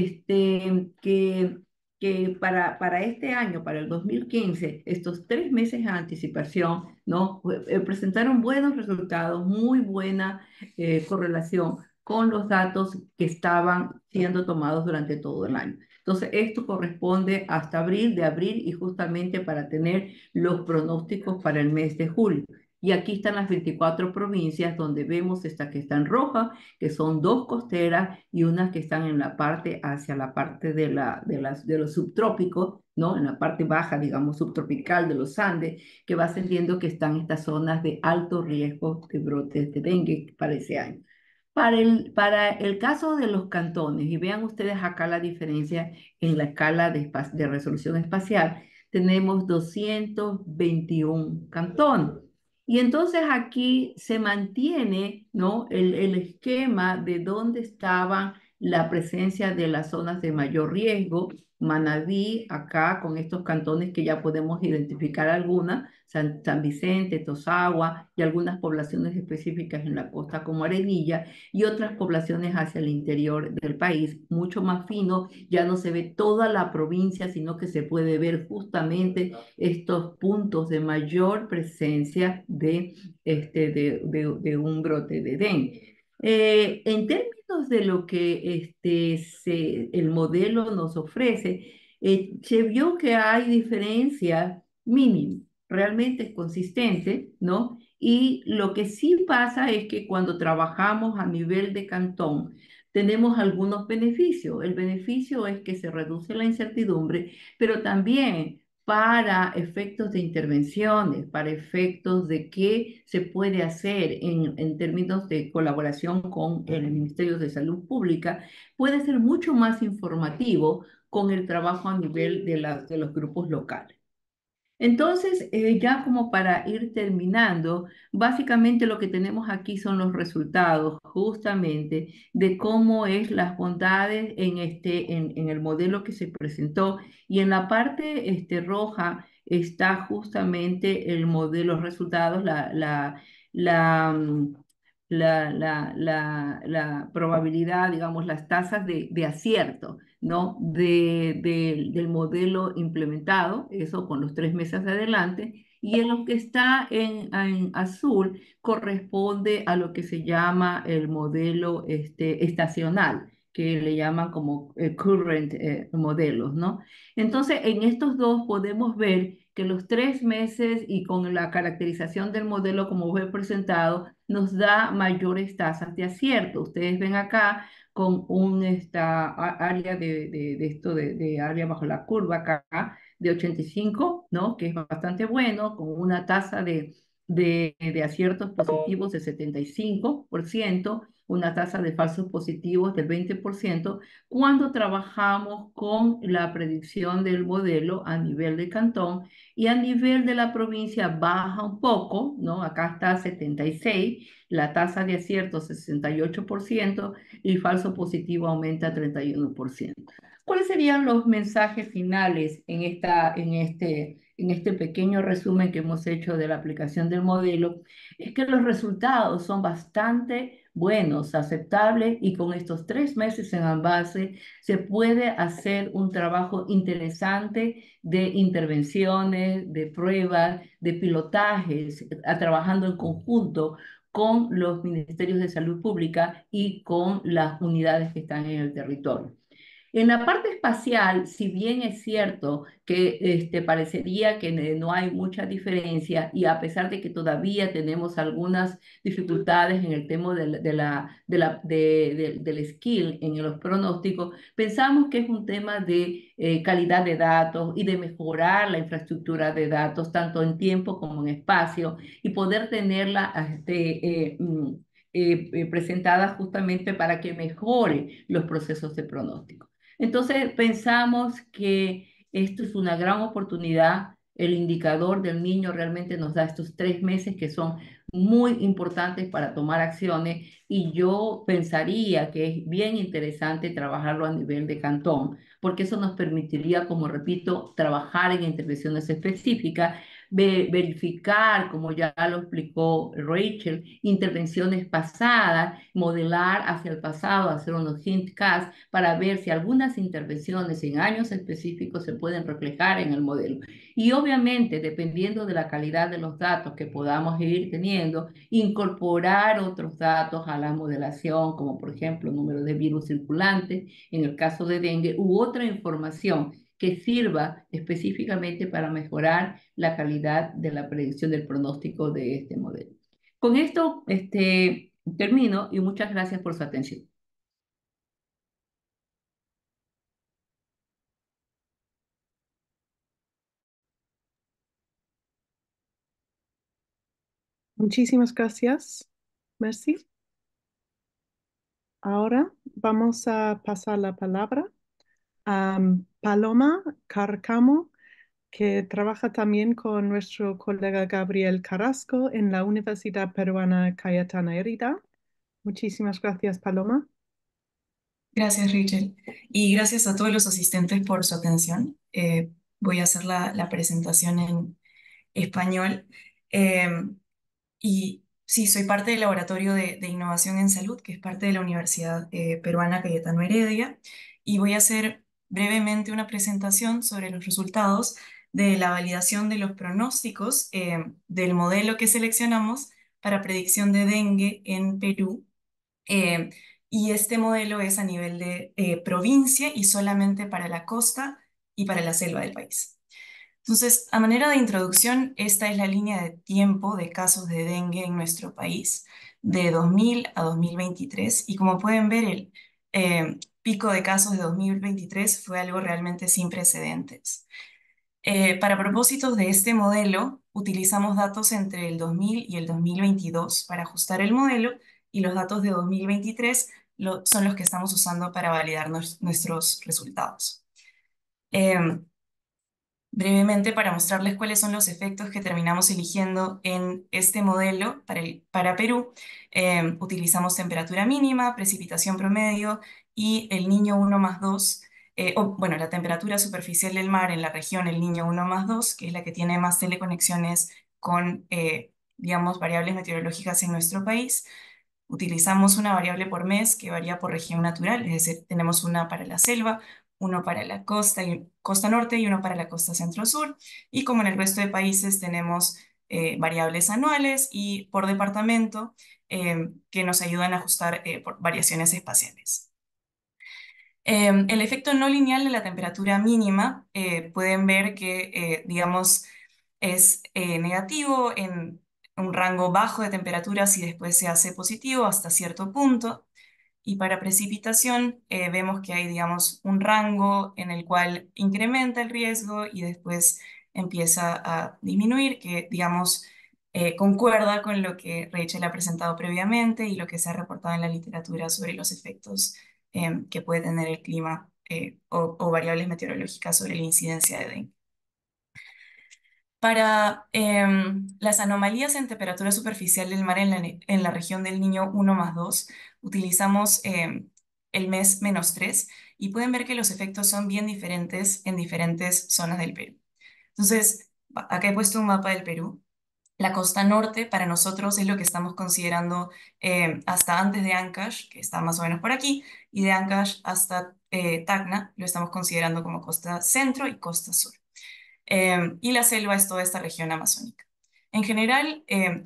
que para este año, para el 2015, estos 3 meses de anticipación, ¿no? Presentaron buenos resultados, muy buena correlación con los datos que estaban siendo tomados durante todo el año. Entonces, esto corresponde hasta abril, de abril, y justamente para tener los pronósticos para el mes de julio. Y aquí están las 24 provincias donde vemos esta que está en roja, que son 2 costeras y unas que están en la parte, hacia la parte de los subtrópicos, ¿no? En la parte baja, digamos, subtropical de los Andes, que va ascendiendo, que están estas zonas de alto riesgo de brotes de dengue para ese año. Para el caso de los cantones, y vean ustedes acá la diferencia en la escala de resolución espacial, tenemos 221 cantones. Y entonces aquí se mantiene, ¿no? el esquema de dónde estaban la presencia de las zonas de mayor riesgo. Manabí, acá con estos cantones que ya podemos identificar algunas, San Vicente, Tosagua y algunas poblaciones específicas en la costa como Arenilla y otras poblaciones hacia el interior del país, mucho más fino, ya no se ve toda la provincia, sino que se puede ver justamente estos puntos de mayor presencia de un brote de dengue. En términos de lo que el modelo nos ofrece, se vio que hay diferencias mínimas, realmente es consistente, ¿no? Y lo que sí pasa es que cuando trabajamos a nivel de cantón, tenemos algunos beneficios. El beneficio es que se reduce la incertidumbre, pero también para efectos de intervenciones, para efectos de qué se puede hacer en términos de colaboración con el Ministerio de Salud Pública, puede ser mucho más informativo con el trabajo a nivel de los grupos locales. Entonces, ya como para ir terminando, básicamente lo que tenemos aquí son los resultados justamente de cómo es las bondades en el modelo que se presentó y en la parte roja está justamente el modelo, los resultados, la, mm, la probabilidad, digamos, las tasas de acierto, ¿no? Del modelo implementado, eso con los 3 meses de adelante, y en lo que está en azul corresponde a lo que se llama el modelo estacional, que le llaman como current modelos, ¿no? Entonces, en estos dos podemos ver que los 3 meses y con la caracterización del modelo como fue presentado, nos da mayores tasas de acierto. Ustedes ven acá con área de área bajo la curva acá de 85, ¿no? Que es bastante bueno, con una tasa de aciertos positivos de 75%, una tasa de falsos positivos del 20%, cuando trabajamos con la predicción del modelo a nivel de cantón y a nivel de la provincia baja un poco, ¿no? Acá está 76, la tasa de acierto 68% y falso positivo aumenta a 31%. ¿Cuáles serían los mensajes finales en este pequeño resumen que hemos hecho de la aplicación del modelo? Es que los resultados son bastante buenos, aceptables y con estos 3 meses en base se puede hacer un trabajo interesante de intervenciones, de pruebas, de pilotajes, trabajando en conjunto con los ministerios de salud pública y con las unidades que están en el territorio. En la parte espacial, si bien es cierto que parecería que no hay mucha diferencia y a pesar de que todavía tenemos algunas dificultades en el tema del skill en los pronósticos, pensamos que es un tema de calidad de datos y de mejorar la infraestructura de datos, tanto en tiempo como en espacio, y poder tenerla presentada justamente para que mejore los procesos de pronóstico. Entonces pensamos que esto es una gran oportunidad. El indicador del niño realmente nos da estos 3 meses que son muy importantes para tomar acciones y yo pensaría que es bien interesante trabajarlo a nivel de cantón, porque eso nos permitiría, como repito, trabajar en intervenciones específicas, verificar, como ya lo explicó Rachel, intervenciones pasadas, modelar hacia el pasado, hacer unos hintcasts para ver si algunas intervenciones en años específicos se pueden reflejar en el modelo. Y obviamente, dependiendo de la calidad de los datos que podamos ir teniendo, incorporar otros datos a la modelación, como por ejemplo número de virus circulantes, en el caso de dengue, u otra información que sirva específicamente para mejorar la calidad de la predicción del pronóstico de este modelo. Con esto termino y muchas gracias por su atención. Muchísimas gracias, Mercy. Ahora vamos a pasar la palabra a Paloma Carcamo, que trabaja también con nuestro colega Gabriel Carrasco en la Universidad Peruana Cayetana Heredia. Muchísimas gracias, Paloma. Gracias, Rachel. Y gracias a todos los asistentes por su atención. Voy a hacer la presentación en español. Eh, y sí, soy parte del Laboratorio de Innovación en Salud, que es parte de la Universidad Peruana Cayetano Heredia. Y voy a hacer brevemente una presentación sobre los resultados de la validación de los pronósticos del modelo que seleccionamos para predicción de dengue en Perú. Eh, y este modelo es a nivel de provincia y solamente para la costa y para la selva del país. Entonces, a manera de introducción, esta es la línea de tiempo de casos de dengue en nuestro país de 2000 a 2023. Y como pueden ver, el pico de casos de 2023 fue algo realmente sin precedentes. Para propósitos de este modelo, utilizamos datos entre el 2000 y el 2022 para ajustar el modelo y los datos de 2023 son los que estamos usando para validar nuestros resultados. Brevemente, para mostrarles cuáles son los efectos que terminamos eligiendo en este modelo para Perú, utilizamos temperatura mínima, precipitación promedio y el Niño 1+2, bueno, la temperatura superficial del mar en la región, el Niño 1+2, que es la que tiene más teleconexiones con, digamos, variables meteorológicas en nuestro país. Utilizamos una variable por mes que varía por región natural, es decir, tenemos una para la selva, uno para la costa, costa norte y uno para la costa centro-sur. Y como en el resto de países tenemos variables anuales y por departamento que nos ayudan a ajustar por variaciones espaciales. El efecto no lineal de la temperatura mínima, pueden ver que, digamos, es negativo en un rango bajo de temperaturas y después se hace positivo hasta cierto punto. Y para precipitación vemos que hay, digamos, un rango en el cual incrementa el riesgo y después empieza a disminuir, que, digamos, concuerda con lo que Rachel ha presentado previamente y lo que se ha reportado en la literatura sobre los efectos que puede tener el clima o variables meteorológicas sobre la incidencia de dengue. Para las anomalías en temperatura superficial del mar en la región del Niño 1+2, utilizamos el mes -3 y pueden ver que los efectos son bien diferentes en diferentes zonas del Perú. Entonces, acá he puesto un mapa del Perú. La costa norte para nosotros es lo que estamos considerando hasta antes de Ancash, que está más o menos por aquí, y de Ancash hasta Tacna lo estamos considerando como costa centro y costa sur. Y la selva es toda esta región amazónica. En general,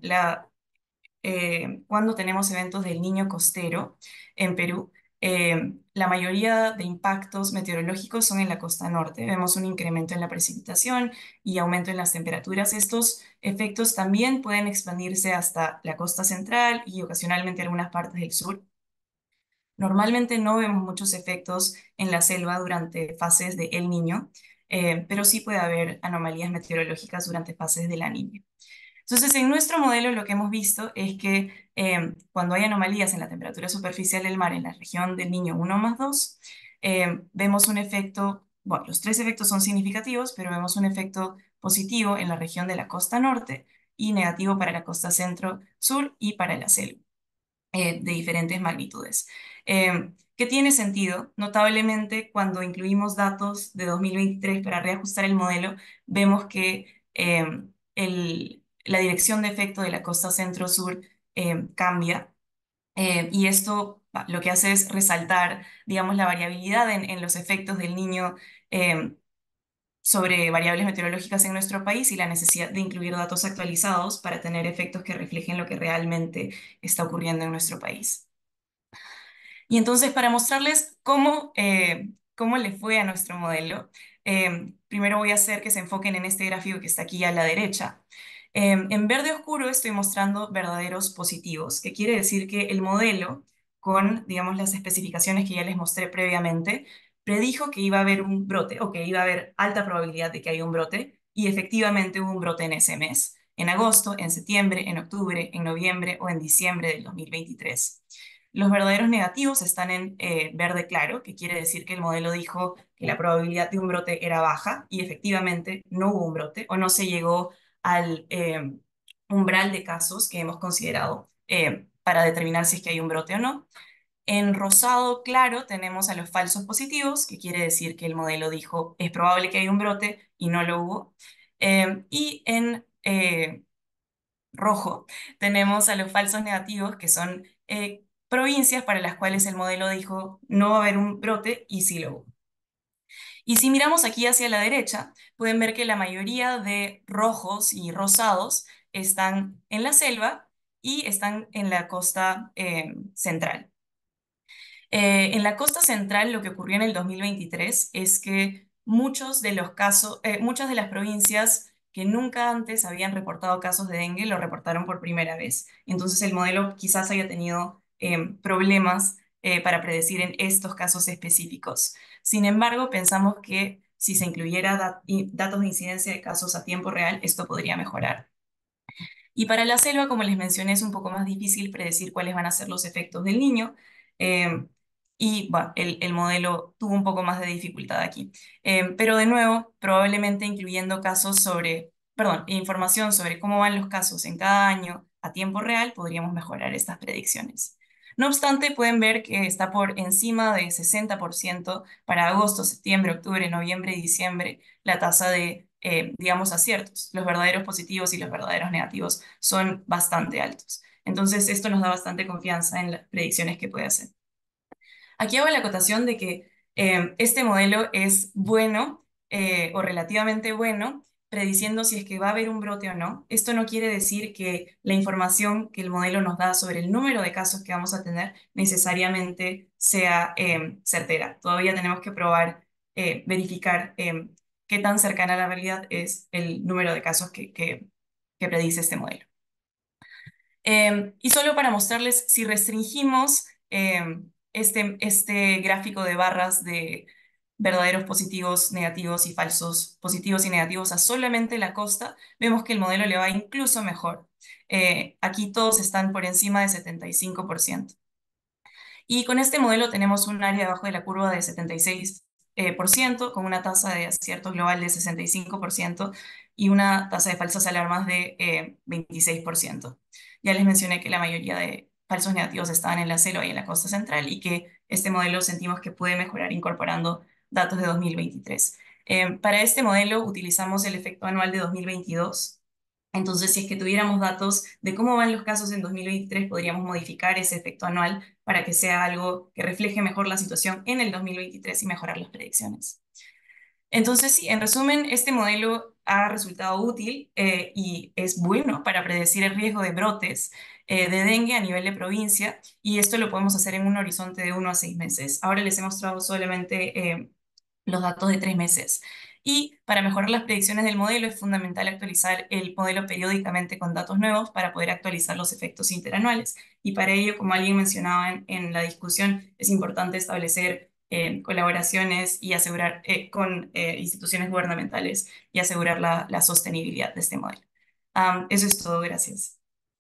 cuando tenemos eventos del Niño costero en Perú, la mayoría de impactos meteorológicos son en la costa norte. Vemos un incremento en la precipitación y aumento en las temperaturas. Estos efectos también pueden expandirse hasta la costa central y ocasionalmente algunas partes del sur. Normalmente no vemos muchos efectos en la selva durante fases de El Niño, pero sí puede haber anomalías meteorológicas durante fases de La Niña. Entonces, en nuestro modelo lo que hemos visto es que cuando hay anomalías en la temperatura superficial del mar en la región del Niño 1+2, vemos un efecto, bueno, los tres efectos son significativos, pero vemos un efecto positivo en la región de la costa norte y negativo para la costa centro-sur y para la selva de diferentes magnitudes. ¿Qué tiene sentido? Notablemente, cuando incluimos datos de 2023 para reajustar el modelo, vemos que la dirección de efecto de la costa centro-sur cambia. Y esto lo que hace es resaltar, digamos, la variabilidad en los efectos del Niño sobre variables meteorológicas en nuestro país y la necesidad de incluir datos actualizados para tener efectos que reflejen lo que realmente está ocurriendo en nuestro país. Y entonces, para mostrarles cómo le fue a nuestro modelo, primero voy a hacer que se enfoquen en este gráfico que está aquí a la derecha. En verde oscuro estoy mostrando verdaderos positivos, que quiere decir que el modelo, con, digamos, las especificaciones que ya les mostré previamente, predijo que iba a haber un brote o que iba a haber alta probabilidad de que haya un brote, y efectivamente hubo un brote en ese mes, en agosto, en septiembre, en octubre, en noviembre o en diciembre del 2023. Los verdaderos negativos están en verde claro, que quiere decir que el modelo dijo que la probabilidad de un brote era baja y efectivamente no hubo un brote o no se llegó al umbral de casos que hemos considerado para determinar si es que hay un brote o no. En rosado claro tenemos a los falsos positivos, que quiere decir que el modelo dijo es probable que haya un brote y no lo hubo. Y en rojo tenemos a los falsos negativos, que son provincias para las cuales el modelo dijo no va a haber un brote y sí lo hubo. Y si miramos aquí hacia la derecha, pueden ver que la mayoría de rojos y rosados están en la selva y están en la costa central. En la costa central lo que ocurrió en el 2023 es que muchos de los casos, muchas de las provincias que nunca antes habían reportado casos de dengue lo reportaron por primera vez. Entonces el modelo quizás haya tenido problemas para predecir en estos casos específicos. Sin embargo, pensamos que si se incluyera datos de incidencia de casos a tiempo real, esto podría mejorar. Y para la selva, como les mencioné, es un poco más difícil predecir cuáles van a ser los efectos del niño. eh, y bueno, el modelo tuvo un poco más de dificultad aquí. Pero de nuevo, probablemente incluyendo casos sobre, perdón, información sobre cómo van los casos en cada año a tiempo real, podríamos mejorar estas predicciones. No obstante, pueden ver que está por encima de 60% para agosto, septiembre, octubre, noviembre y diciembre la tasa de, digamos, aciertos. Los verdaderos positivos y los verdaderos negativos son bastante altos. Entonces, esto nos da bastante confianza en las predicciones que puede hacer. Aquí hago la acotación de que este modelo es bueno o relativamente bueno, prediciendo si es que va a haber un brote o no. Esto no quiere decir que la información que el modelo nos da sobre el número de casos que vamos a tener necesariamente sea certera. Todavía tenemos que probar, verificar qué tan cercana a la realidad es el número de casos que predice este modelo. Y solo para mostrarles, si restringimos este gráfico de barras de verdaderos positivos, negativos y falsos positivos y negativos a solamente la costa, vemos que el modelo le va incluso mejor. Aquí todos están por encima de 75%. Y con este modelo tenemos un área debajo de la curva de 76%, con una tasa de acierto global de 65% y una tasa de falsas alarmas de 26%. Ya les mencioné que la mayoría de falsos negativos estaban en la selva y en la costa central y que este modelo sentimos que puede mejorar incorporando datos de 2023. Para este modelo utilizamos el efecto anual de 2022. Entonces, si es que tuviéramos datos de cómo van los casos en 2023, podríamos modificar ese efecto anual para que sea algo que refleje mejor la situación en el 2023 y mejorar las predicciones. Entonces, sí, en resumen, este modelo ha resultado útil y es bueno para predecir el riesgo de brotes de dengue a nivel de provincia, y esto lo podemos hacer en un horizonte de 1 a 6 meses. Ahora les he mostrado solamente los datos de 3 meses. Y para mejorar las predicciones del modelo es fundamental actualizar el modelo periódicamente con datos nuevos para poder actualizar los efectos interanuales. Y para ello, como alguien mencionaba en la discusión, es importante establecer colaboraciones y asegurar con instituciones gubernamentales y asegurar la sostenibilidad de este modelo. Eso es todo, gracias.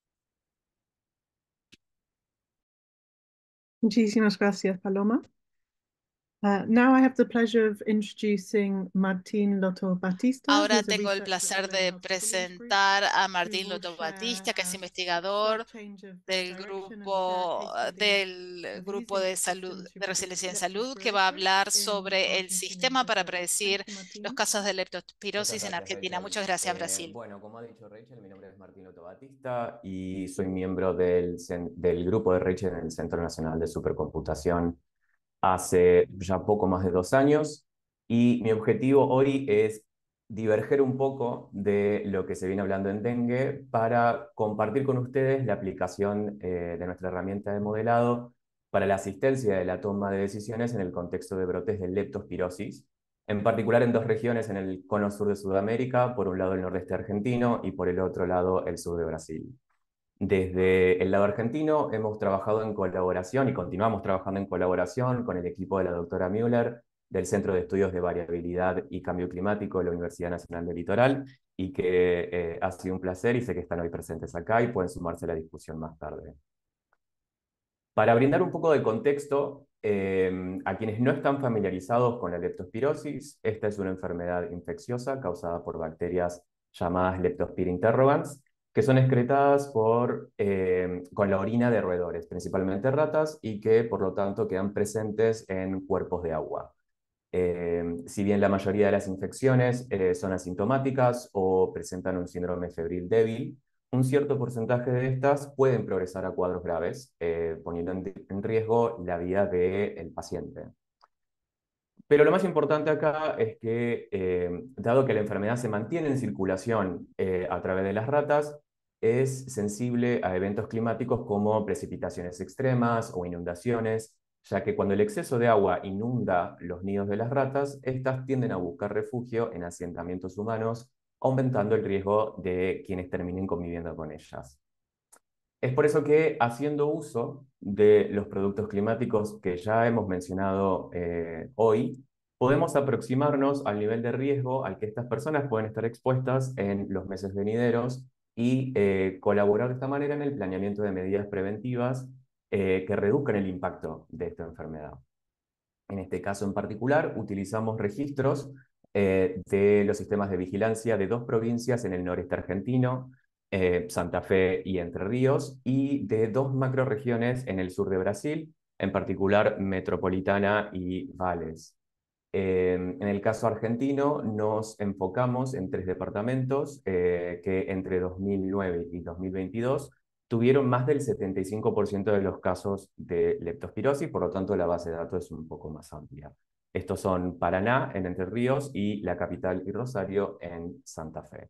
Muchísimas gracias, Paloma. Now I have the pleasure of introducing Martín Loto Batista. Ahora tengo el placer de presentar a Martín Loto Batista, que es investigador del grupo de salud, de resiliencia en salud, que va a hablar sobre el sistema para predecir los casos de leptospirosis en Argentina. Muchas gracias, Brasil. Bueno, como ha dicho Rachel, mi nombre es Martín Loto Batista y soy miembro del grupo de Rachel en el Centro Nacional de Supercomputación hace ya poco más de 2 años, y mi objetivo hoy es diverger un poco de lo que se viene hablando en dengue para compartir con ustedes la aplicación de nuestra herramienta de modelado para la asistencia de la toma de decisiones en el contexto de brotes de leptospirosis, en particular en 2 regiones en el cono sur de Sudamérica, por un lado el nordeste argentino y por el otro lado el sur de Brasil. Desde el lado argentino hemos trabajado en colaboración y continuamos trabajando en colaboración con el equipo de la doctora Müller del Centro de Estudios de Variabilidad y Cambio Climático de la Universidad Nacional del Litoral, y que ha sido un placer y sé que están hoy presentes acá y pueden sumarse a la discusión más tarde. Para brindar un poco de contexto, a quienes no están familiarizados con la leptospirosis, esta es una enfermedad infecciosa causada por bacterias llamadas Leptospira interrogans, que son excretadas con la orina de roedores, principalmente ratas, y que por lo tanto quedan presentes en cuerpos de agua. Si bien la mayoría de las infecciones son asintomáticas o presentan un síndrome febril débil, un cierto porcentaje de estas pueden progresar a cuadros graves, poniendo en riesgo la vida del paciente. Pero lo más importante acá es que, dado que la enfermedad se mantiene en circulación a través de las ratas, es sensible a eventos climáticos como precipitaciones extremas o inundaciones, ya que cuando el exceso de agua inunda los nidos de las ratas, estas tienden a buscar refugio en asentamientos humanos, aumentando el riesgo de quienes terminen conviviendo con ellas. Es por eso que, haciendo uso de los productos climáticos que ya hemos mencionado hoy, podemos aproximarnos al nivel de riesgo al que estas personas pueden estar expuestas en los meses venideros y colaborar de esta manera en el planeamiento de medidas preventivas que reduzcan el impacto de esta enfermedad. En este caso en particular, utilizamos registros de los sistemas de vigilancia de 2 provincias en el noreste argentino, Santa Fe y Entre Ríos, y de 2 macrorregiones en el sur de Brasil, en particular Metropolitana y Valles. En el caso argentino nos enfocamos en 3 departamentos que entre 2009 y 2022 tuvieron más del 75% de los casos de leptospirosis, por lo tanto la base de datos es un poco más amplia. Estos son Paraná, en Entre Ríos, y la capital y Rosario, en Santa Fe.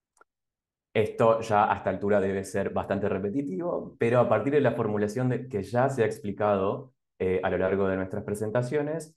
Esto ya a esta altura debe ser bastante repetitivo, pero a partir de la formulación que ya se ha explicado a lo largo de nuestras presentaciones,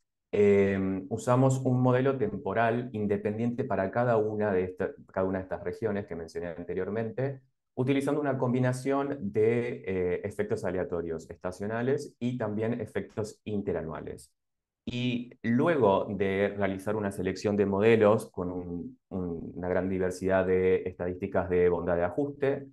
usamos un modelo temporal independiente para cada una de estas regiones que mencioné anteriormente, utilizando una combinación de efectos aleatorios estacionales y también efectos interanuales. Y luego de realizar una selección de modelos con una gran diversidad de estadísticas de bondad de ajuste,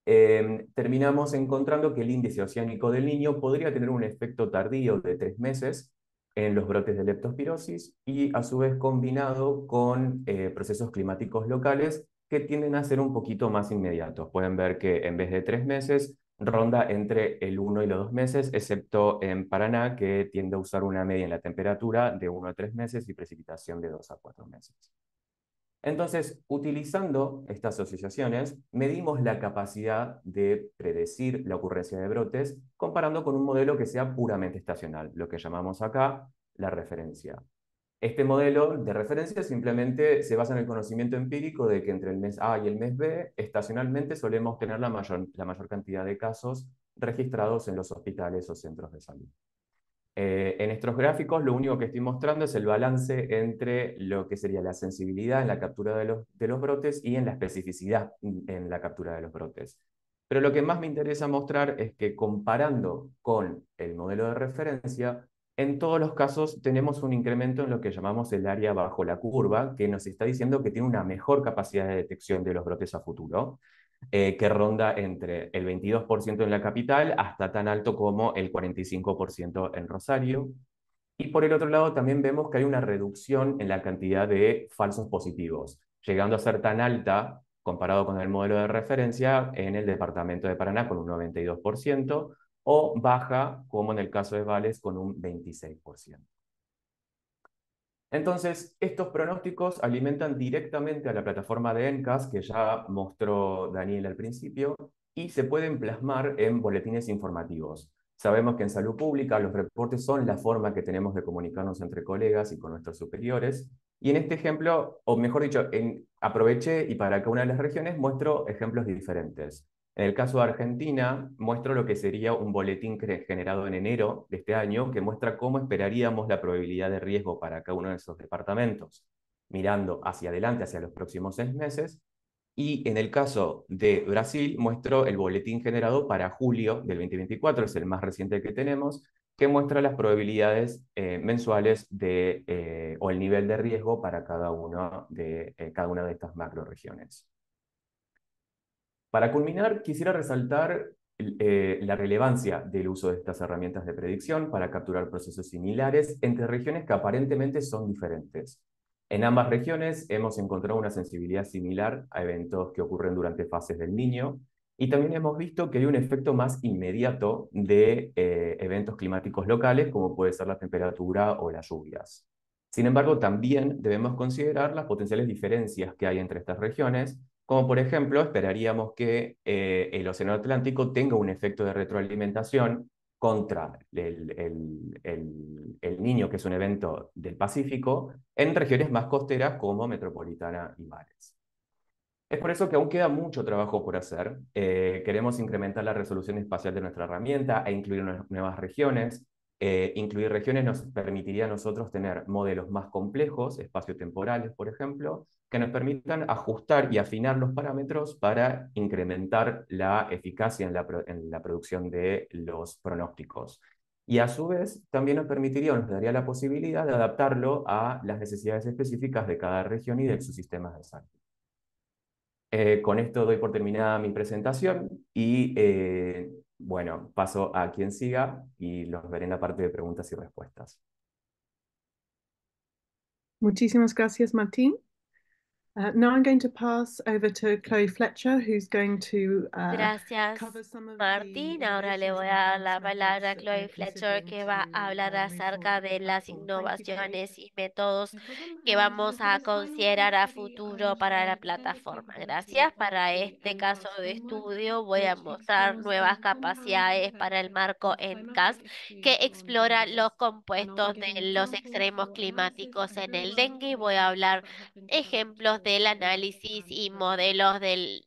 terminamos encontrando que el índice oceánico del Niño podría tener un efecto tardío de 3 meses en los brotes de leptospirosis y a su vez combinado con procesos climáticos locales que tienden a ser un poquito más inmediatos. Pueden ver que en vez de 3 meses, ronda entre el 1 y los 2 meses, excepto en Paraná, que tiende a usar una media en la temperatura de 1 a 3 meses y precipitación de 2 a 4 meses. Entonces, utilizando estas asociaciones, medimos la capacidad de predecir la ocurrencia de brotes comparando con un modelo que sea puramente estacional, lo que llamamos acá la referencia. Este modelo de referencia simplemente se basa en el conocimiento empírico de que entre el mes A y el mes B, estacionalmente solemos tener la mayor cantidad de casos registrados en los hospitales o centros de salud. En estos gráficos lo único que estoy mostrando es el balance entre lo que sería la sensibilidad en la captura de los brotes y en la especificidad en la captura de los brotes. Pero lo que más me interesa mostrar es que comparando con el modelo de referencia, en todos los casos tenemos un incremento en lo que llamamos el área bajo la curva, que nos está diciendo que tiene una mejor capacidad de detección de los brotes a futuro, que ronda entre el 22% en la capital hasta tan alto como el 45% en Rosario. Y por el otro lado también vemos que hay una reducción en la cantidad de falsos positivos, llegando a ser tan alta comparado con el modelo de referencia en el departamento de Paraná con un 92%, o baja, como en el caso de Valles, con un 26%. Entonces, estos pronósticos alimentan directamente a la plataforma de ENCAS, que ya mostró Daniel al principio, y se pueden plasmar en boletines informativos. Sabemos que en salud pública los reportes son la forma que tenemos de comunicarnos entre colegas y con nuestros superiores, y en este ejemplo, o mejor dicho, aproveché y para cada una de las regiones muestro ejemplos diferentes. En el caso de Argentina, muestro lo que sería un boletín generado en enero de este año, que muestra cómo esperaríamos la probabilidad de riesgo para cada uno de esos departamentos, mirando hacia adelante, hacia los próximos 6 meses. Y en el caso de Brasil, muestro el boletín generado para julio del 2024, es el más reciente que tenemos, que muestra las probabilidades mensuales o el nivel de riesgo para cada una de estas macroregiones. Para culminar, quisiera resaltar la relevancia del uso de estas herramientas de predicción para capturar procesos similares entre regiones que aparentemente son diferentes. En ambas regiones hemos encontrado una sensibilidad similar a eventos que ocurren durante fases del Niño, y también hemos visto que hay un efecto más inmediato de eventos climáticos locales, como puede ser la temperatura o las lluvias. Sin embargo, también debemos considerar las potenciales diferencias que hay entre estas regiones, como por ejemplo, esperaríamos que el Océano Atlántico tenga un efecto de retroalimentación contra el Niño, que es un evento del Pacífico, en regiones más costeras como Metropolitana y Mares. Es por eso que aún queda mucho trabajo por hacer. Queremos incrementar la resolución espacial de nuestra herramienta e incluir nuevas regiones. Incluir regiones nos permitiría a nosotros tener modelos más complejos, espaciotemporales, por ejemplo, que nos permitan ajustar y afinar los parámetros para incrementar la eficacia en la producción de los pronósticos. Y a su vez, también nos permitiría o nos daría la posibilidad de adaptarlo a las necesidades específicas de cada región y de sus sistemas de salud. Con esto doy por terminada mi presentación y bueno, paso a quien siga y los veré en la parte de preguntas y respuestas. Muchísimas gracias, Martín. Now I'm going to pass over to Chloe Fletcher, who's going to Gracias, cover some of Martín. the Ahora le innovations voy and a dar la advanced methods palabra a that Chloe we're Fletcher, considering que to va a hablar move forward acerca with the de las platform. Thank you, Chloe. innovaciones y métodos No problem. que And vamos for a this final considerar case a study, I will futuro para share la the authentic plataforma. capability Gracias. of Para the este caso NCAS de framework, estudio voy a which mostrar explores nuevas the compound capacidades effect para el marco of ENCAS climatic que extremes on explora los dengue. And I'll be compuestos de giving los examples extremos for analysis climáticos and en el real-world dengue y voy a applications hablar that have been developed ejemplos for del studying análisis and y resilience. modelos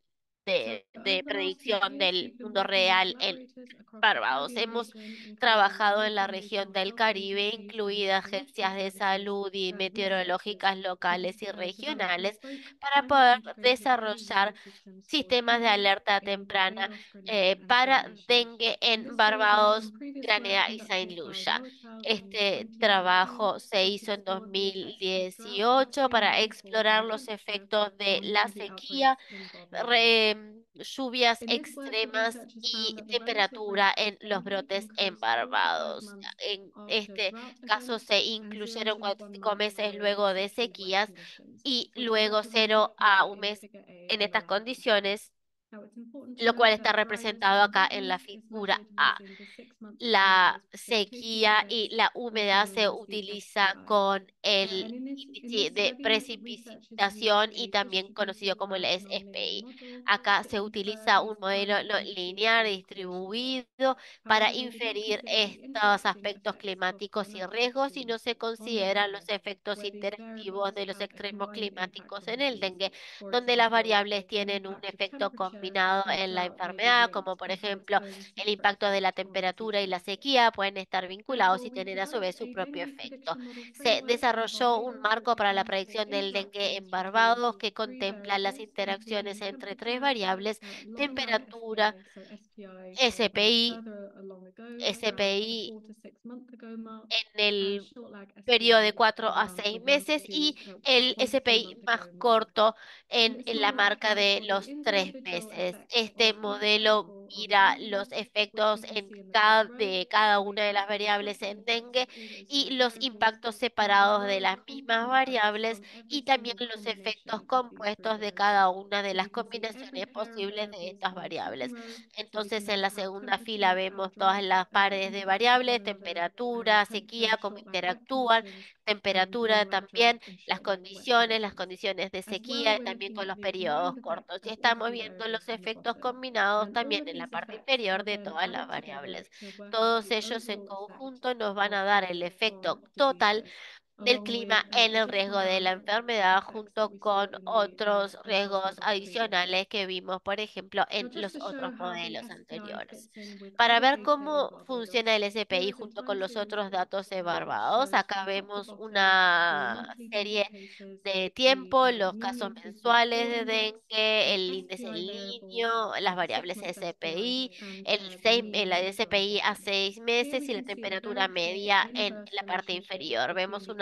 So de over the last few predicción years, del we've been mundo working with real en collaborators across the Barbados. Caribbean Hemos region, including trabajado en la local and región regional del health Caribe, agencies and incluidas meteorological agencias de services, salud y researchers meteorológicas locales y to develop regionales, bespoke para climate poder integrated early desarrollar warning systems for sistemas de dengue alerta in temprana Barbados, Grenada, and Saint para Lucia. dengue And en this builds on some Barbados, previous work Granada y Saint conducted by Lucia. NOAATAV in Este 2019, trabajo se which hizo en explored the effects of drought, 2018 extreme para rainfall, explorar and los temperature efectos de on la dengue sequía, outbreaks in Barbados. lluvias In this work, the extremas researchers found y that the relative temperatura rate of en los dengue brotes en increased 4 to 5 Barbados. months En after este drought caso events se and 0 incluyeron to 1 45 month meses during luego de exceptionally wet sequías conditions. y For the luego relative rate 0 applied a un in mes Figure A en on the estas left. condiciones, Now, it's important to lo note cual está that dryness representado in acá en la dengue is figura measured A. using the 6-month La annualized precipitation sequía y index, la also humedad se known as the utiliza SPI. con And el in índice this de study, researchers used precipitación y a también conocido distributed como el large nonlinear SPI. model Acá to se infer utiliza un these modelo climate changes lineal with precision. distribuido para However, they did not inferir consider the estos interacting aspectos effects of climáticos y climatic riesgos y no extremes se on the consideran los dengue, efectos where these interactivos variables de los have a extremos combined impact climáticos on en el disease. dengue, For donde las example, variables the tienen un impact of efecto temperature combinado and en la drought may be enfermedad, como linked por and have its ejemplo own el separate impacto de la effects on temperatura disease y la risk. sequía pueden estar vinculados Therefore, y we've tener a su vez developed su a propio dengue efecto. prediction model Se framework in desarrolló un Barbados, marco which para la accounts for predicción del dengue en interactions between Barbados que three contempla las variables, interacciones including entre tres temperature, variables: long-run temperatura, SPI, so SPI SPI, further along ago, around the SPI 4 to 6 month ago mark, en and el short lag periodo de SPI 4 a around the 6 1 to meses 2 y el 1 to 2 SPI month más ago mark. corto And en this la model marca accounts de for the los 3 individual meses. effects Este of each modelo level of mira dengue, los which efectos we can en see in the top row. de cada We una de account las for the variables short-term en effects dengue of all those y three los impactos characteristics, as separados de well as las mismas compound effects variables on every y también single los efectos combination of these three compuestos de variables. cada una de So las we can see every combinaciones pair of posibles de variables estas in the second variables. row. So we Entonces, can en look la at how segunda fila temperature, how vemos todas drought las pares de interact with one variables: another, temperatura, temperature, sequía, cómo short lag wet interactúan, conditions, and temperatura long lag también, drought and las short lag wet conditions. condiciones de As well, sequía y we're también looking con at los the periodos combined effect cortos. Y of all estamos three viendo los variables on the efectos bottom. combinados And all también of en la these parte effects inferior are de then todas las added together variables. to work out Todos the ellos en overall effect conjunto nos van of a dar el dengue efecto on disease total risk, del along with clima en el riesgo additional de la downstream enfermedad, effects that junto we saw con in the otros riesgos comparison of previously. adicionales que vimos, por ejemplo, Now, en just los to show otros how the modelos SPI anteriores. fits in with Para other ver data in cómo funciona Barbados, el here SPI is a junto con time los series otros plot datos de which Barbados, shows acá from top to vemos bottom the una monthly dengue serie cases, de the tiempo, los casos Nino mensuales P44 de index, dengue, the el índice SPI del variable niño, las of the variables 6 month SPI, SPI, and the mean la temperature on the SPI a bottom. 6 Here meses we y la can see a temperatura very clear media en inverse la parte relationship inferior. between Vemos the una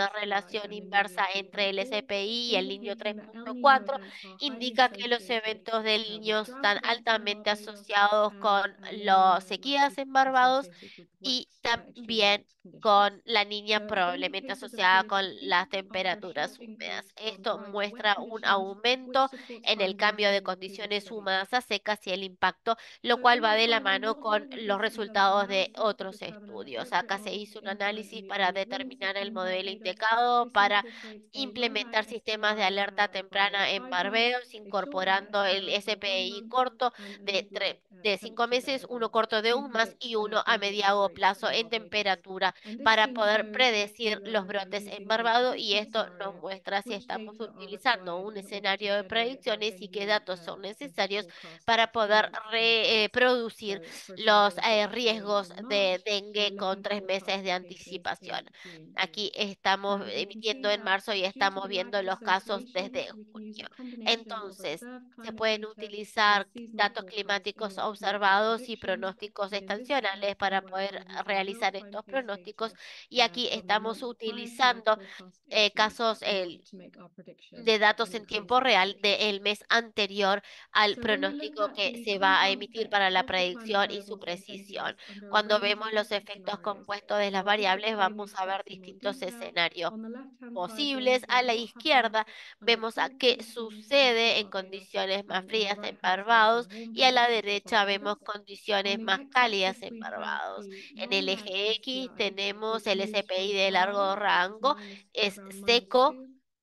relación inversa entre el SPI y el Niño 3.4, indica que los eventos del Niño están altamente asociados con las sequías en Barbados y también con la niña probablemente asociada con las temperaturas húmedas. Esto muestra un aumento en el cambio de condiciones húmedas a secas y el impacto, lo cual va de la mano con los resultados de otros estudios. Acá se hizo un análisis para determinar el modelo indicado para implementar sistemas de alerta temprana en barberos, incorporando el SPI corto de 5 meses, uno corto de un más y uno a mediano plazo en temperatura para poder predecir los brotes en Barbados, y esto nos muestra si estamos utilizando un escenario de predicciones y qué datos son necesarios para poder reproducir los riesgos de dengue con 3 meses de anticipación. Aquí estamos emitiendo en marzo y estamos viendo los casos desde junio. Entonces, se pueden utilizar datos climáticos observados y pronósticos estacionales para poder realizar estos pronósticos. Y aquí estamos utilizando casos de datos en tiempo real del mes anterior al pronóstico que se va a emitir para la predicción y su precisión. Cuando vemos los efectos compuestos de las variables, vamos a ver distintos escenarios posibles. A la izquierda vemos a qué sucede en condiciones más frías en Barbados y a la derecha vemos condiciones más cálidas en Barbados. En el eje X tenemos el SPI de largo rango, es seco,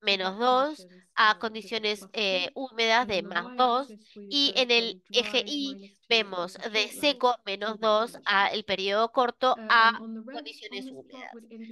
-2, a condiciones húmedas de +2, y en el eje Y vemos de seco -2 a el periodo corto a condiciones húmedas.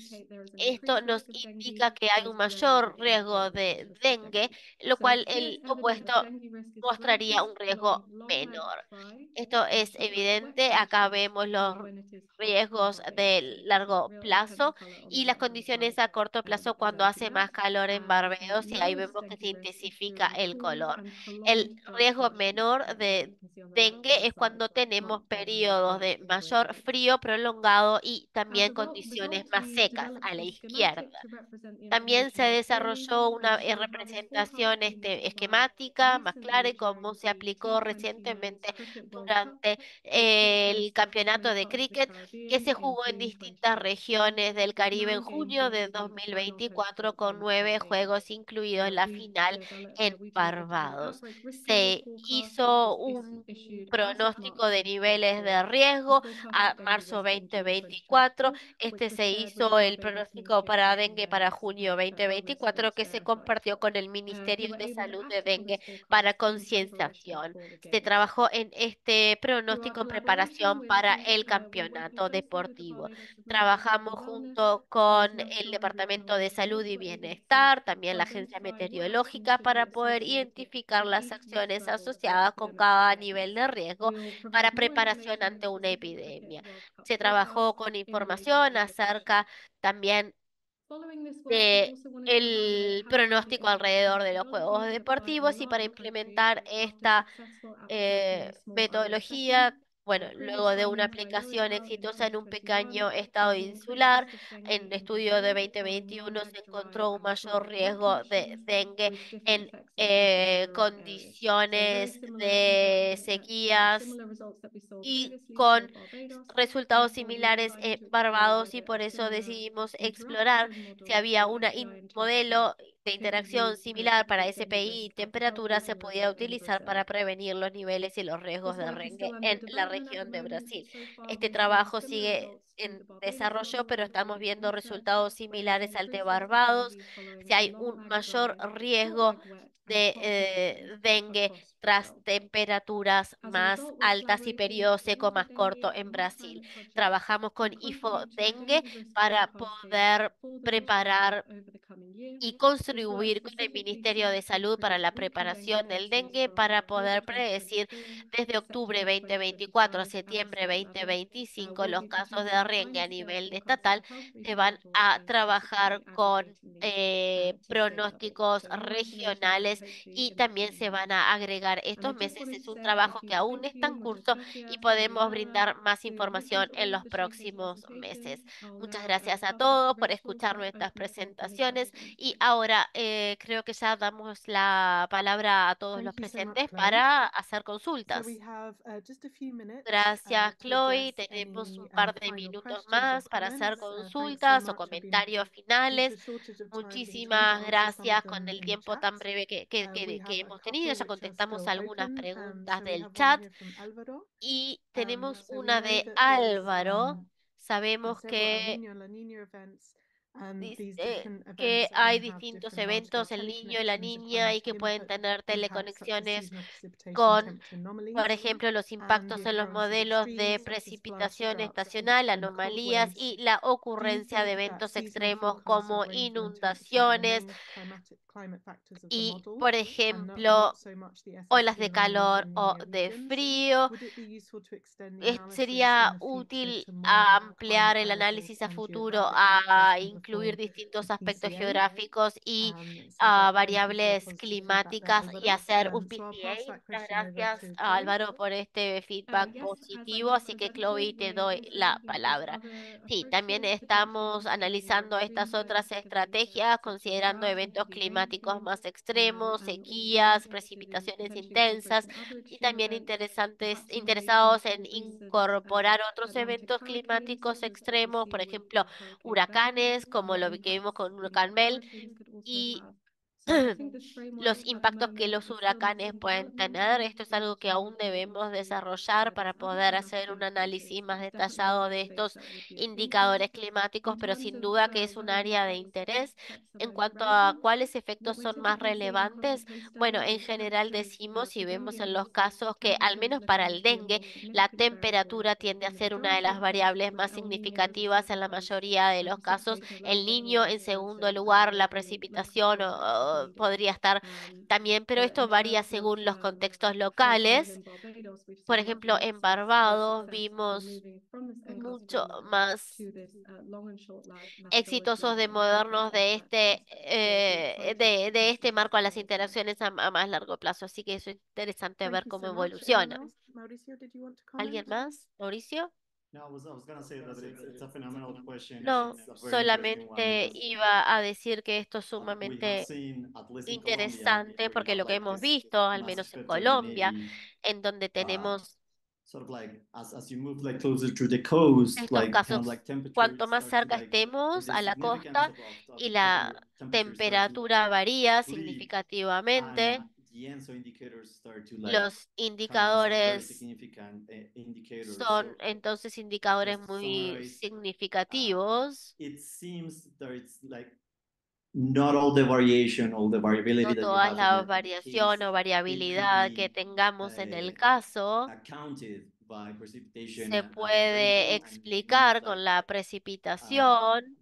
Esto nos indica que hay un mayor riesgo de dengue, lo cual el opuesto mostraría un riesgo menor. Esto es evidente. Acá vemos los riesgos de largo plazo y las condiciones a corto plazo cuando hace más calor en Barbados, y ahí vemos que se intensifica el color. El riesgo menor de dengue es cuando tenemos periodos de mayor frío prolongado y también condiciones más secas a la izquierda. También se desarrolló una representación esquemática más clara y cómo se aplicó recientemente durante el campeonato de cricket que se jugó en distintas regiones del Caribe en junio de 2024, con 9 juegos incluidos la final en Barbados. Se hizo un pronóstico de niveles de riesgo a marzo 2024. Se hizo el pronóstico para dengue para junio 2024, que se compartió con el Ministerio de Salud de Dengue para concienciación. Se trabajó en este pronóstico en preparación para el campeonato deportivo. Trabajamos junto con el Departamento de Salud y Bienestar, también la Agencia Meteorológica, para poder identificar las acciones asociadas con cada nivel de riesgo para preparación ante una epidemia. Se trabajó con información acerca también de el pronóstico alrededor de los juegos deportivos, y para implementar esta metodología, bueno, luego de una aplicación exitosa en un pequeño estado insular, en un estudio de 2021 se encontró un mayor riesgo de dengue en condiciones de sequías y con resultados similares en Barbados, y por eso decidimos explorar si había un modelo de interacción similar para SPI y temperatura se podía utilizar para prevenir los niveles y los riesgos de dengue en la región de Brasil. Este trabajo sigue en desarrollo, pero estamos viendo resultados similares al de Barbados. Si hay un mayor riesgo de dengue tras temperaturas más altas y periodo seco más corto en Brasil. Trabajamos con IFO Dengue para poder preparar y contribuir con el Ministerio de Salud para la preparación del dengue, para poder predecir desde octubre 2024 a septiembre 2025 los casos de dengue a nivel estatal. Se van a trabajar con pronósticos regionales y también se van a agregar desarrollar estos meses. Es un trabajo que aún está en curso y podemos brindar más información en los próximos meses. Muchas gracias a todos por escuchar nuestras presentaciones y ahora creo que ya damos la palabra a todos los Thank you so much, presentes Chloe. para hacer So consultas. we have just a few minutes Gracias, to Chloe. address Tenemos un any par de final minutos questions or más para hacer comments. Thanks so consultas o much. I've been, comentarios due to finales. shortage of time, been trying to Muchísimas answer some of gracias con them el in the tiempo tan chat. breve que We have a hemos couple tenido. Ya which are contestamos still algunas open. preguntas So we del have one chat here from Alvaro. y tenemos So we una know de that there's Álvaro. Sabemos Sabemos que El Niño, La Niña events, and these dice different que events are hay going to have distintos different large-scale eventos, el niño y la teleconnections and niña, y climate que pueden input tener impacts such as teleconexiones seasonal precipitation, con, temperature por anomalies, ejemplo, los and the impactos en los occurrence of modelos de extremes such as floods, precipitación droughts, estacional, and cold anomalías waves. y la Do you ocurrencia de think that eventos seasonal extremos forecasts of como rainfall and temperature are the inundaciones main climate factors of the y, model, por and ejemplo, not so much the olas SSE de anomalies calor in o linear de regions? frío? Would it be useful to extend the analysis in Sería the future útil to more ampliar climate el variables análisis a and futuro geographic factors a and incluir perform distintos a aspectos PCA? geográficos y Thank you for your variables positive feedback there, climáticas y Alvaro. hacer un So I'll PCA. pass that Muchas question over gracias, to Chloe. Álvaro, por este feedback positivo. Así que, Chloe, te doy la palabra. Sí, también estamos analizando estas otras estrategias, considerando eventos climáticos más extremos, sequías, precipitaciones intensas y también interesados en incorporar otros eventos climáticos extremos, por ejemplo, huracanes, como lo que vimos con Huracán Mel, y los impactos que los huracanes pueden tener. Esto es algo que aún debemos desarrollar para poder hacer un análisis más detallado de estos indicadores climáticos, pero sin duda que es un área de interés. En cuanto a cuáles efectos son más relevantes, bueno, en general decimos y vemos en los casos que, al menos para el dengue, la temperatura tiende a ser una de las variables más significativas en la mayoría de los casos. El niño, en segundo lugar, la precipitación o podría estar también, pero esto varía según los contextos locales. Por ejemplo, en Barbados vimos mucho más exitosos de modernos de este marco a las interacciones a más largo plazo. Así que eso es interesante Thank ver you cómo so much. evoluciona. Mauricio, did you want to ¿Alguien comment? más? ¿Mauricio? No, I was gonna say that it's a phenomenal question. No, It's a very interesting one solamente because iba a decir que esto es we have sumamente seen, at least in Colombia, interesante where we porque have lo que like hemos this visto, al massive menos en Colombia, heterogeneity, en donde uh, tenemos sort of like as you move like closer to the coast, estos like kind of casos, like temperature cuanto más starts to cerca like, or estemos the a la significance costa of y la temperature start to temperatura varía leap, significativamente, and the ENSO indicators start to like los come as very indicadores significant indicators. son entonces indicadores Just to muy summarize, significativos. it seems that it's like not all the variation, all the variability No that you toda have la in the case, variación o it could variabilidad que be tengamos en el caso accounted by precipitation se and puede rainfall, and you need explicar like con la precipitación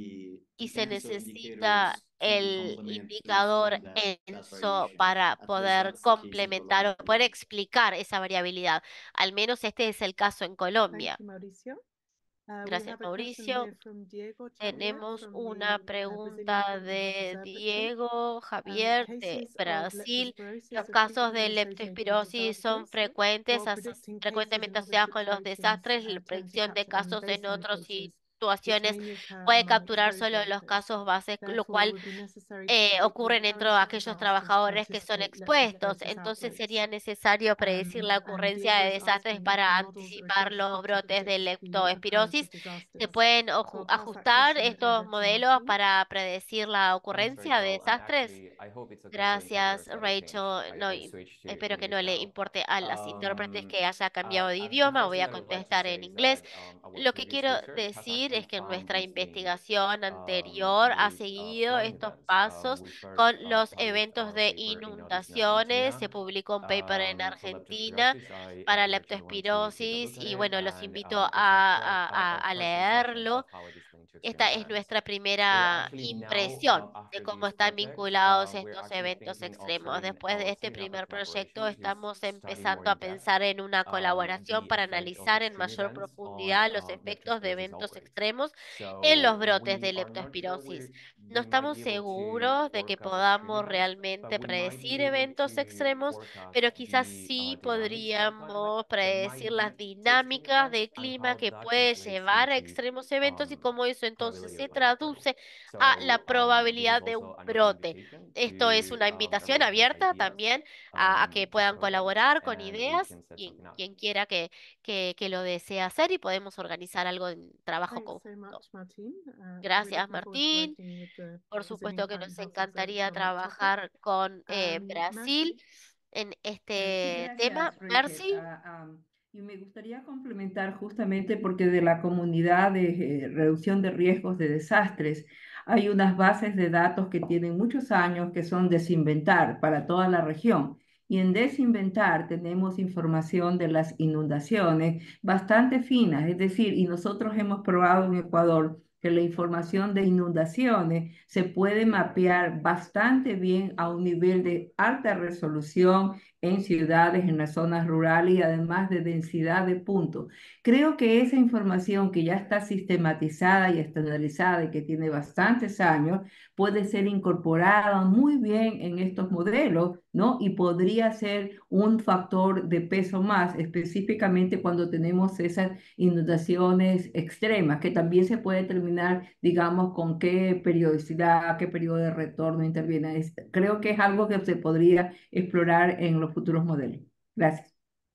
y the se ENSO necesita indicators to el complement to indicador explain that ENSO variation. para At least poder that's the case in complementar o Colombia. poder explicar esa variabilidad. Al menos este es el caso en Thank Colombia. you, Mauricio. We Gracias, have a question Mauricio. here from Diego Xavier Tenemos from una the Brazilian pregunta Climate Change de Observatory. Diego Javier de Cases of Brasil. Los leptospirosis are casos frequently de associated with leptospirosis son disasters. frecuentes, While predicting cases in frecuentemente other asociados con los situations desastres. La tend to predicción de capture only casos en baseline otras cases, which situaciones mainly occur puede among capturar exposed solo los workers. casos bases, lo Therefore, it cual would be necessary to predict the ocurren dentro de occurrence of aquellos disasters to trabajadores que son anticipate expuestos. leptospirosis Entonces outbreaks. sería necesario predecir la And ocurrencia Diego de is desastres asking if the para models are anticipar los adjusted to brotes de predict the occurrence leptospirosis. of Se disasters. pueden So I'll pass that ajustar question estos over to modelos Martin. para predecir la Thanks, ocurrencia de Rachel. And desastres. actually, I hope it's okay for Gracias, interpreters that I change. Rachel. No, I switched to espero que no English le now. importe a las intérpretes que haya cambiado de The idioma. first Voy thing a I would like to contestar en say is inglés. that our Lo que previous quiero research has decir actually es que found nuestra these links investigación anterior ha with seguido flooding estos events. pasos We first con los published eventos our de paper in Notice in inundaciones. Argentina. Se publicó un paper en For Argentina leptospirosis, I para encourage everyone to take a leptospirosis look at y it. bueno, los And invito it's a a first impression leerlo. of how it is going Esta es nuestra primera impresión de cómo están vinculados estos eventos extremos. Después de este primer proyecto, estamos empezando a pensar en una colaboración para analizar en mayor profundidad los efectos de eventos extremos en los brotes de leptospirosis. No estamos seguros de que podamos realmente predecir eventos extremos, pero quizás sí podríamos predecir las dinámicas de clima que puede llevar a extremos eventos y cómo eso entonces se traduce a la probabilidad de un brote. Esto es una invitación abierta también a que puedan colaborar con ideas, quien quiera que lo desee hacer y podemos organizar algo en trabajo Thanks so conjunto. much, Martín. Really Gracias, looking forward to Martín. working with the Por Brazilian supuesto que nos Climate Health Observatory encantaría on that topic. trabajar con Brasil Mercy. en Sí, este tema. gracias, Bridget. Mercy. Y me gustaría complementar justamente porque de la comunidad de reducción de riesgos de desastres hay unas bases de datos que tienen muchos años que son Desinventar para toda la región. Y en Desinventar tenemos información de las inundaciones bastante finas, es decir, y nosotros hemos probado en Ecuador que la información de inundaciones se puede mapear bastante bien a un nivel de alta resolución en ciudades, en las zonas rurales y además de densidad de puntos. Creo que esa información que ya está sistematizada y estandarizada y que tiene bastantes años puede ser incorporada muy bien en estos modelos, ¿no? Y podría ser un factor de peso más, específicamente cuando tenemos esas inundaciones extremas, que también se puede determinar, digamos, con qué periodicidad, qué periodo de retorno interviene. Creo que es algo que se podría explorar en los futuros modelos. Gracias.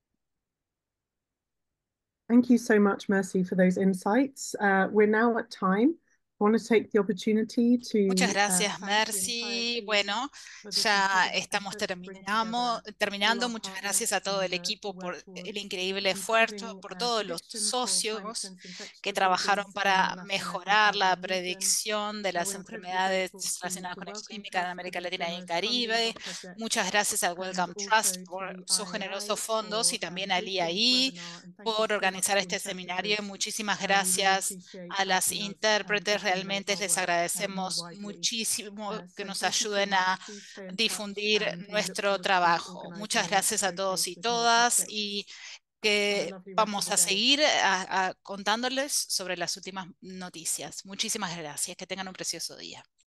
Thank you so much, Mercy, for those insights. We're now at time. I want to take the opportunity to Muchas gracias, thank the entire Mercy. team Bueno, for this ya incredible estamos effort to bring together terminando. all our Muchas partners gracias a todo el to equipo por work el towards increíble esfuerzo, improving por todos los predictions for climate socios sensitive infectious que trabajaron diseases in para the Latin American mejorar la Caribbean region. predicción de las We're incredibly enfermedades grateful relacionadas to con el Wellcome química en Trust for América the Latina y el generous funding of Caribe. our project Muchas gracias al and Wellcome also Trust to por the sus generosos IAI fondos y for también al hosting this IAI webinar. And thank you por so much organizar to este seminario. Y interpreters. muchísimas We really gracias appreciate a las helping us intérpretes. disseminate Realmente our les work more agradecemos widely. muchísimo que So nos thank you so ayuden much. a Please stay in touch difundir and we look nuestro forward to trabajo. Muchas organizing the next gracias a todos showcase y with more todas y updates. Have a que lovely rest of vamos the a day. seguir contándoles sobre las últimas noticias. Muchísimas gracias. Que tengan un precioso día.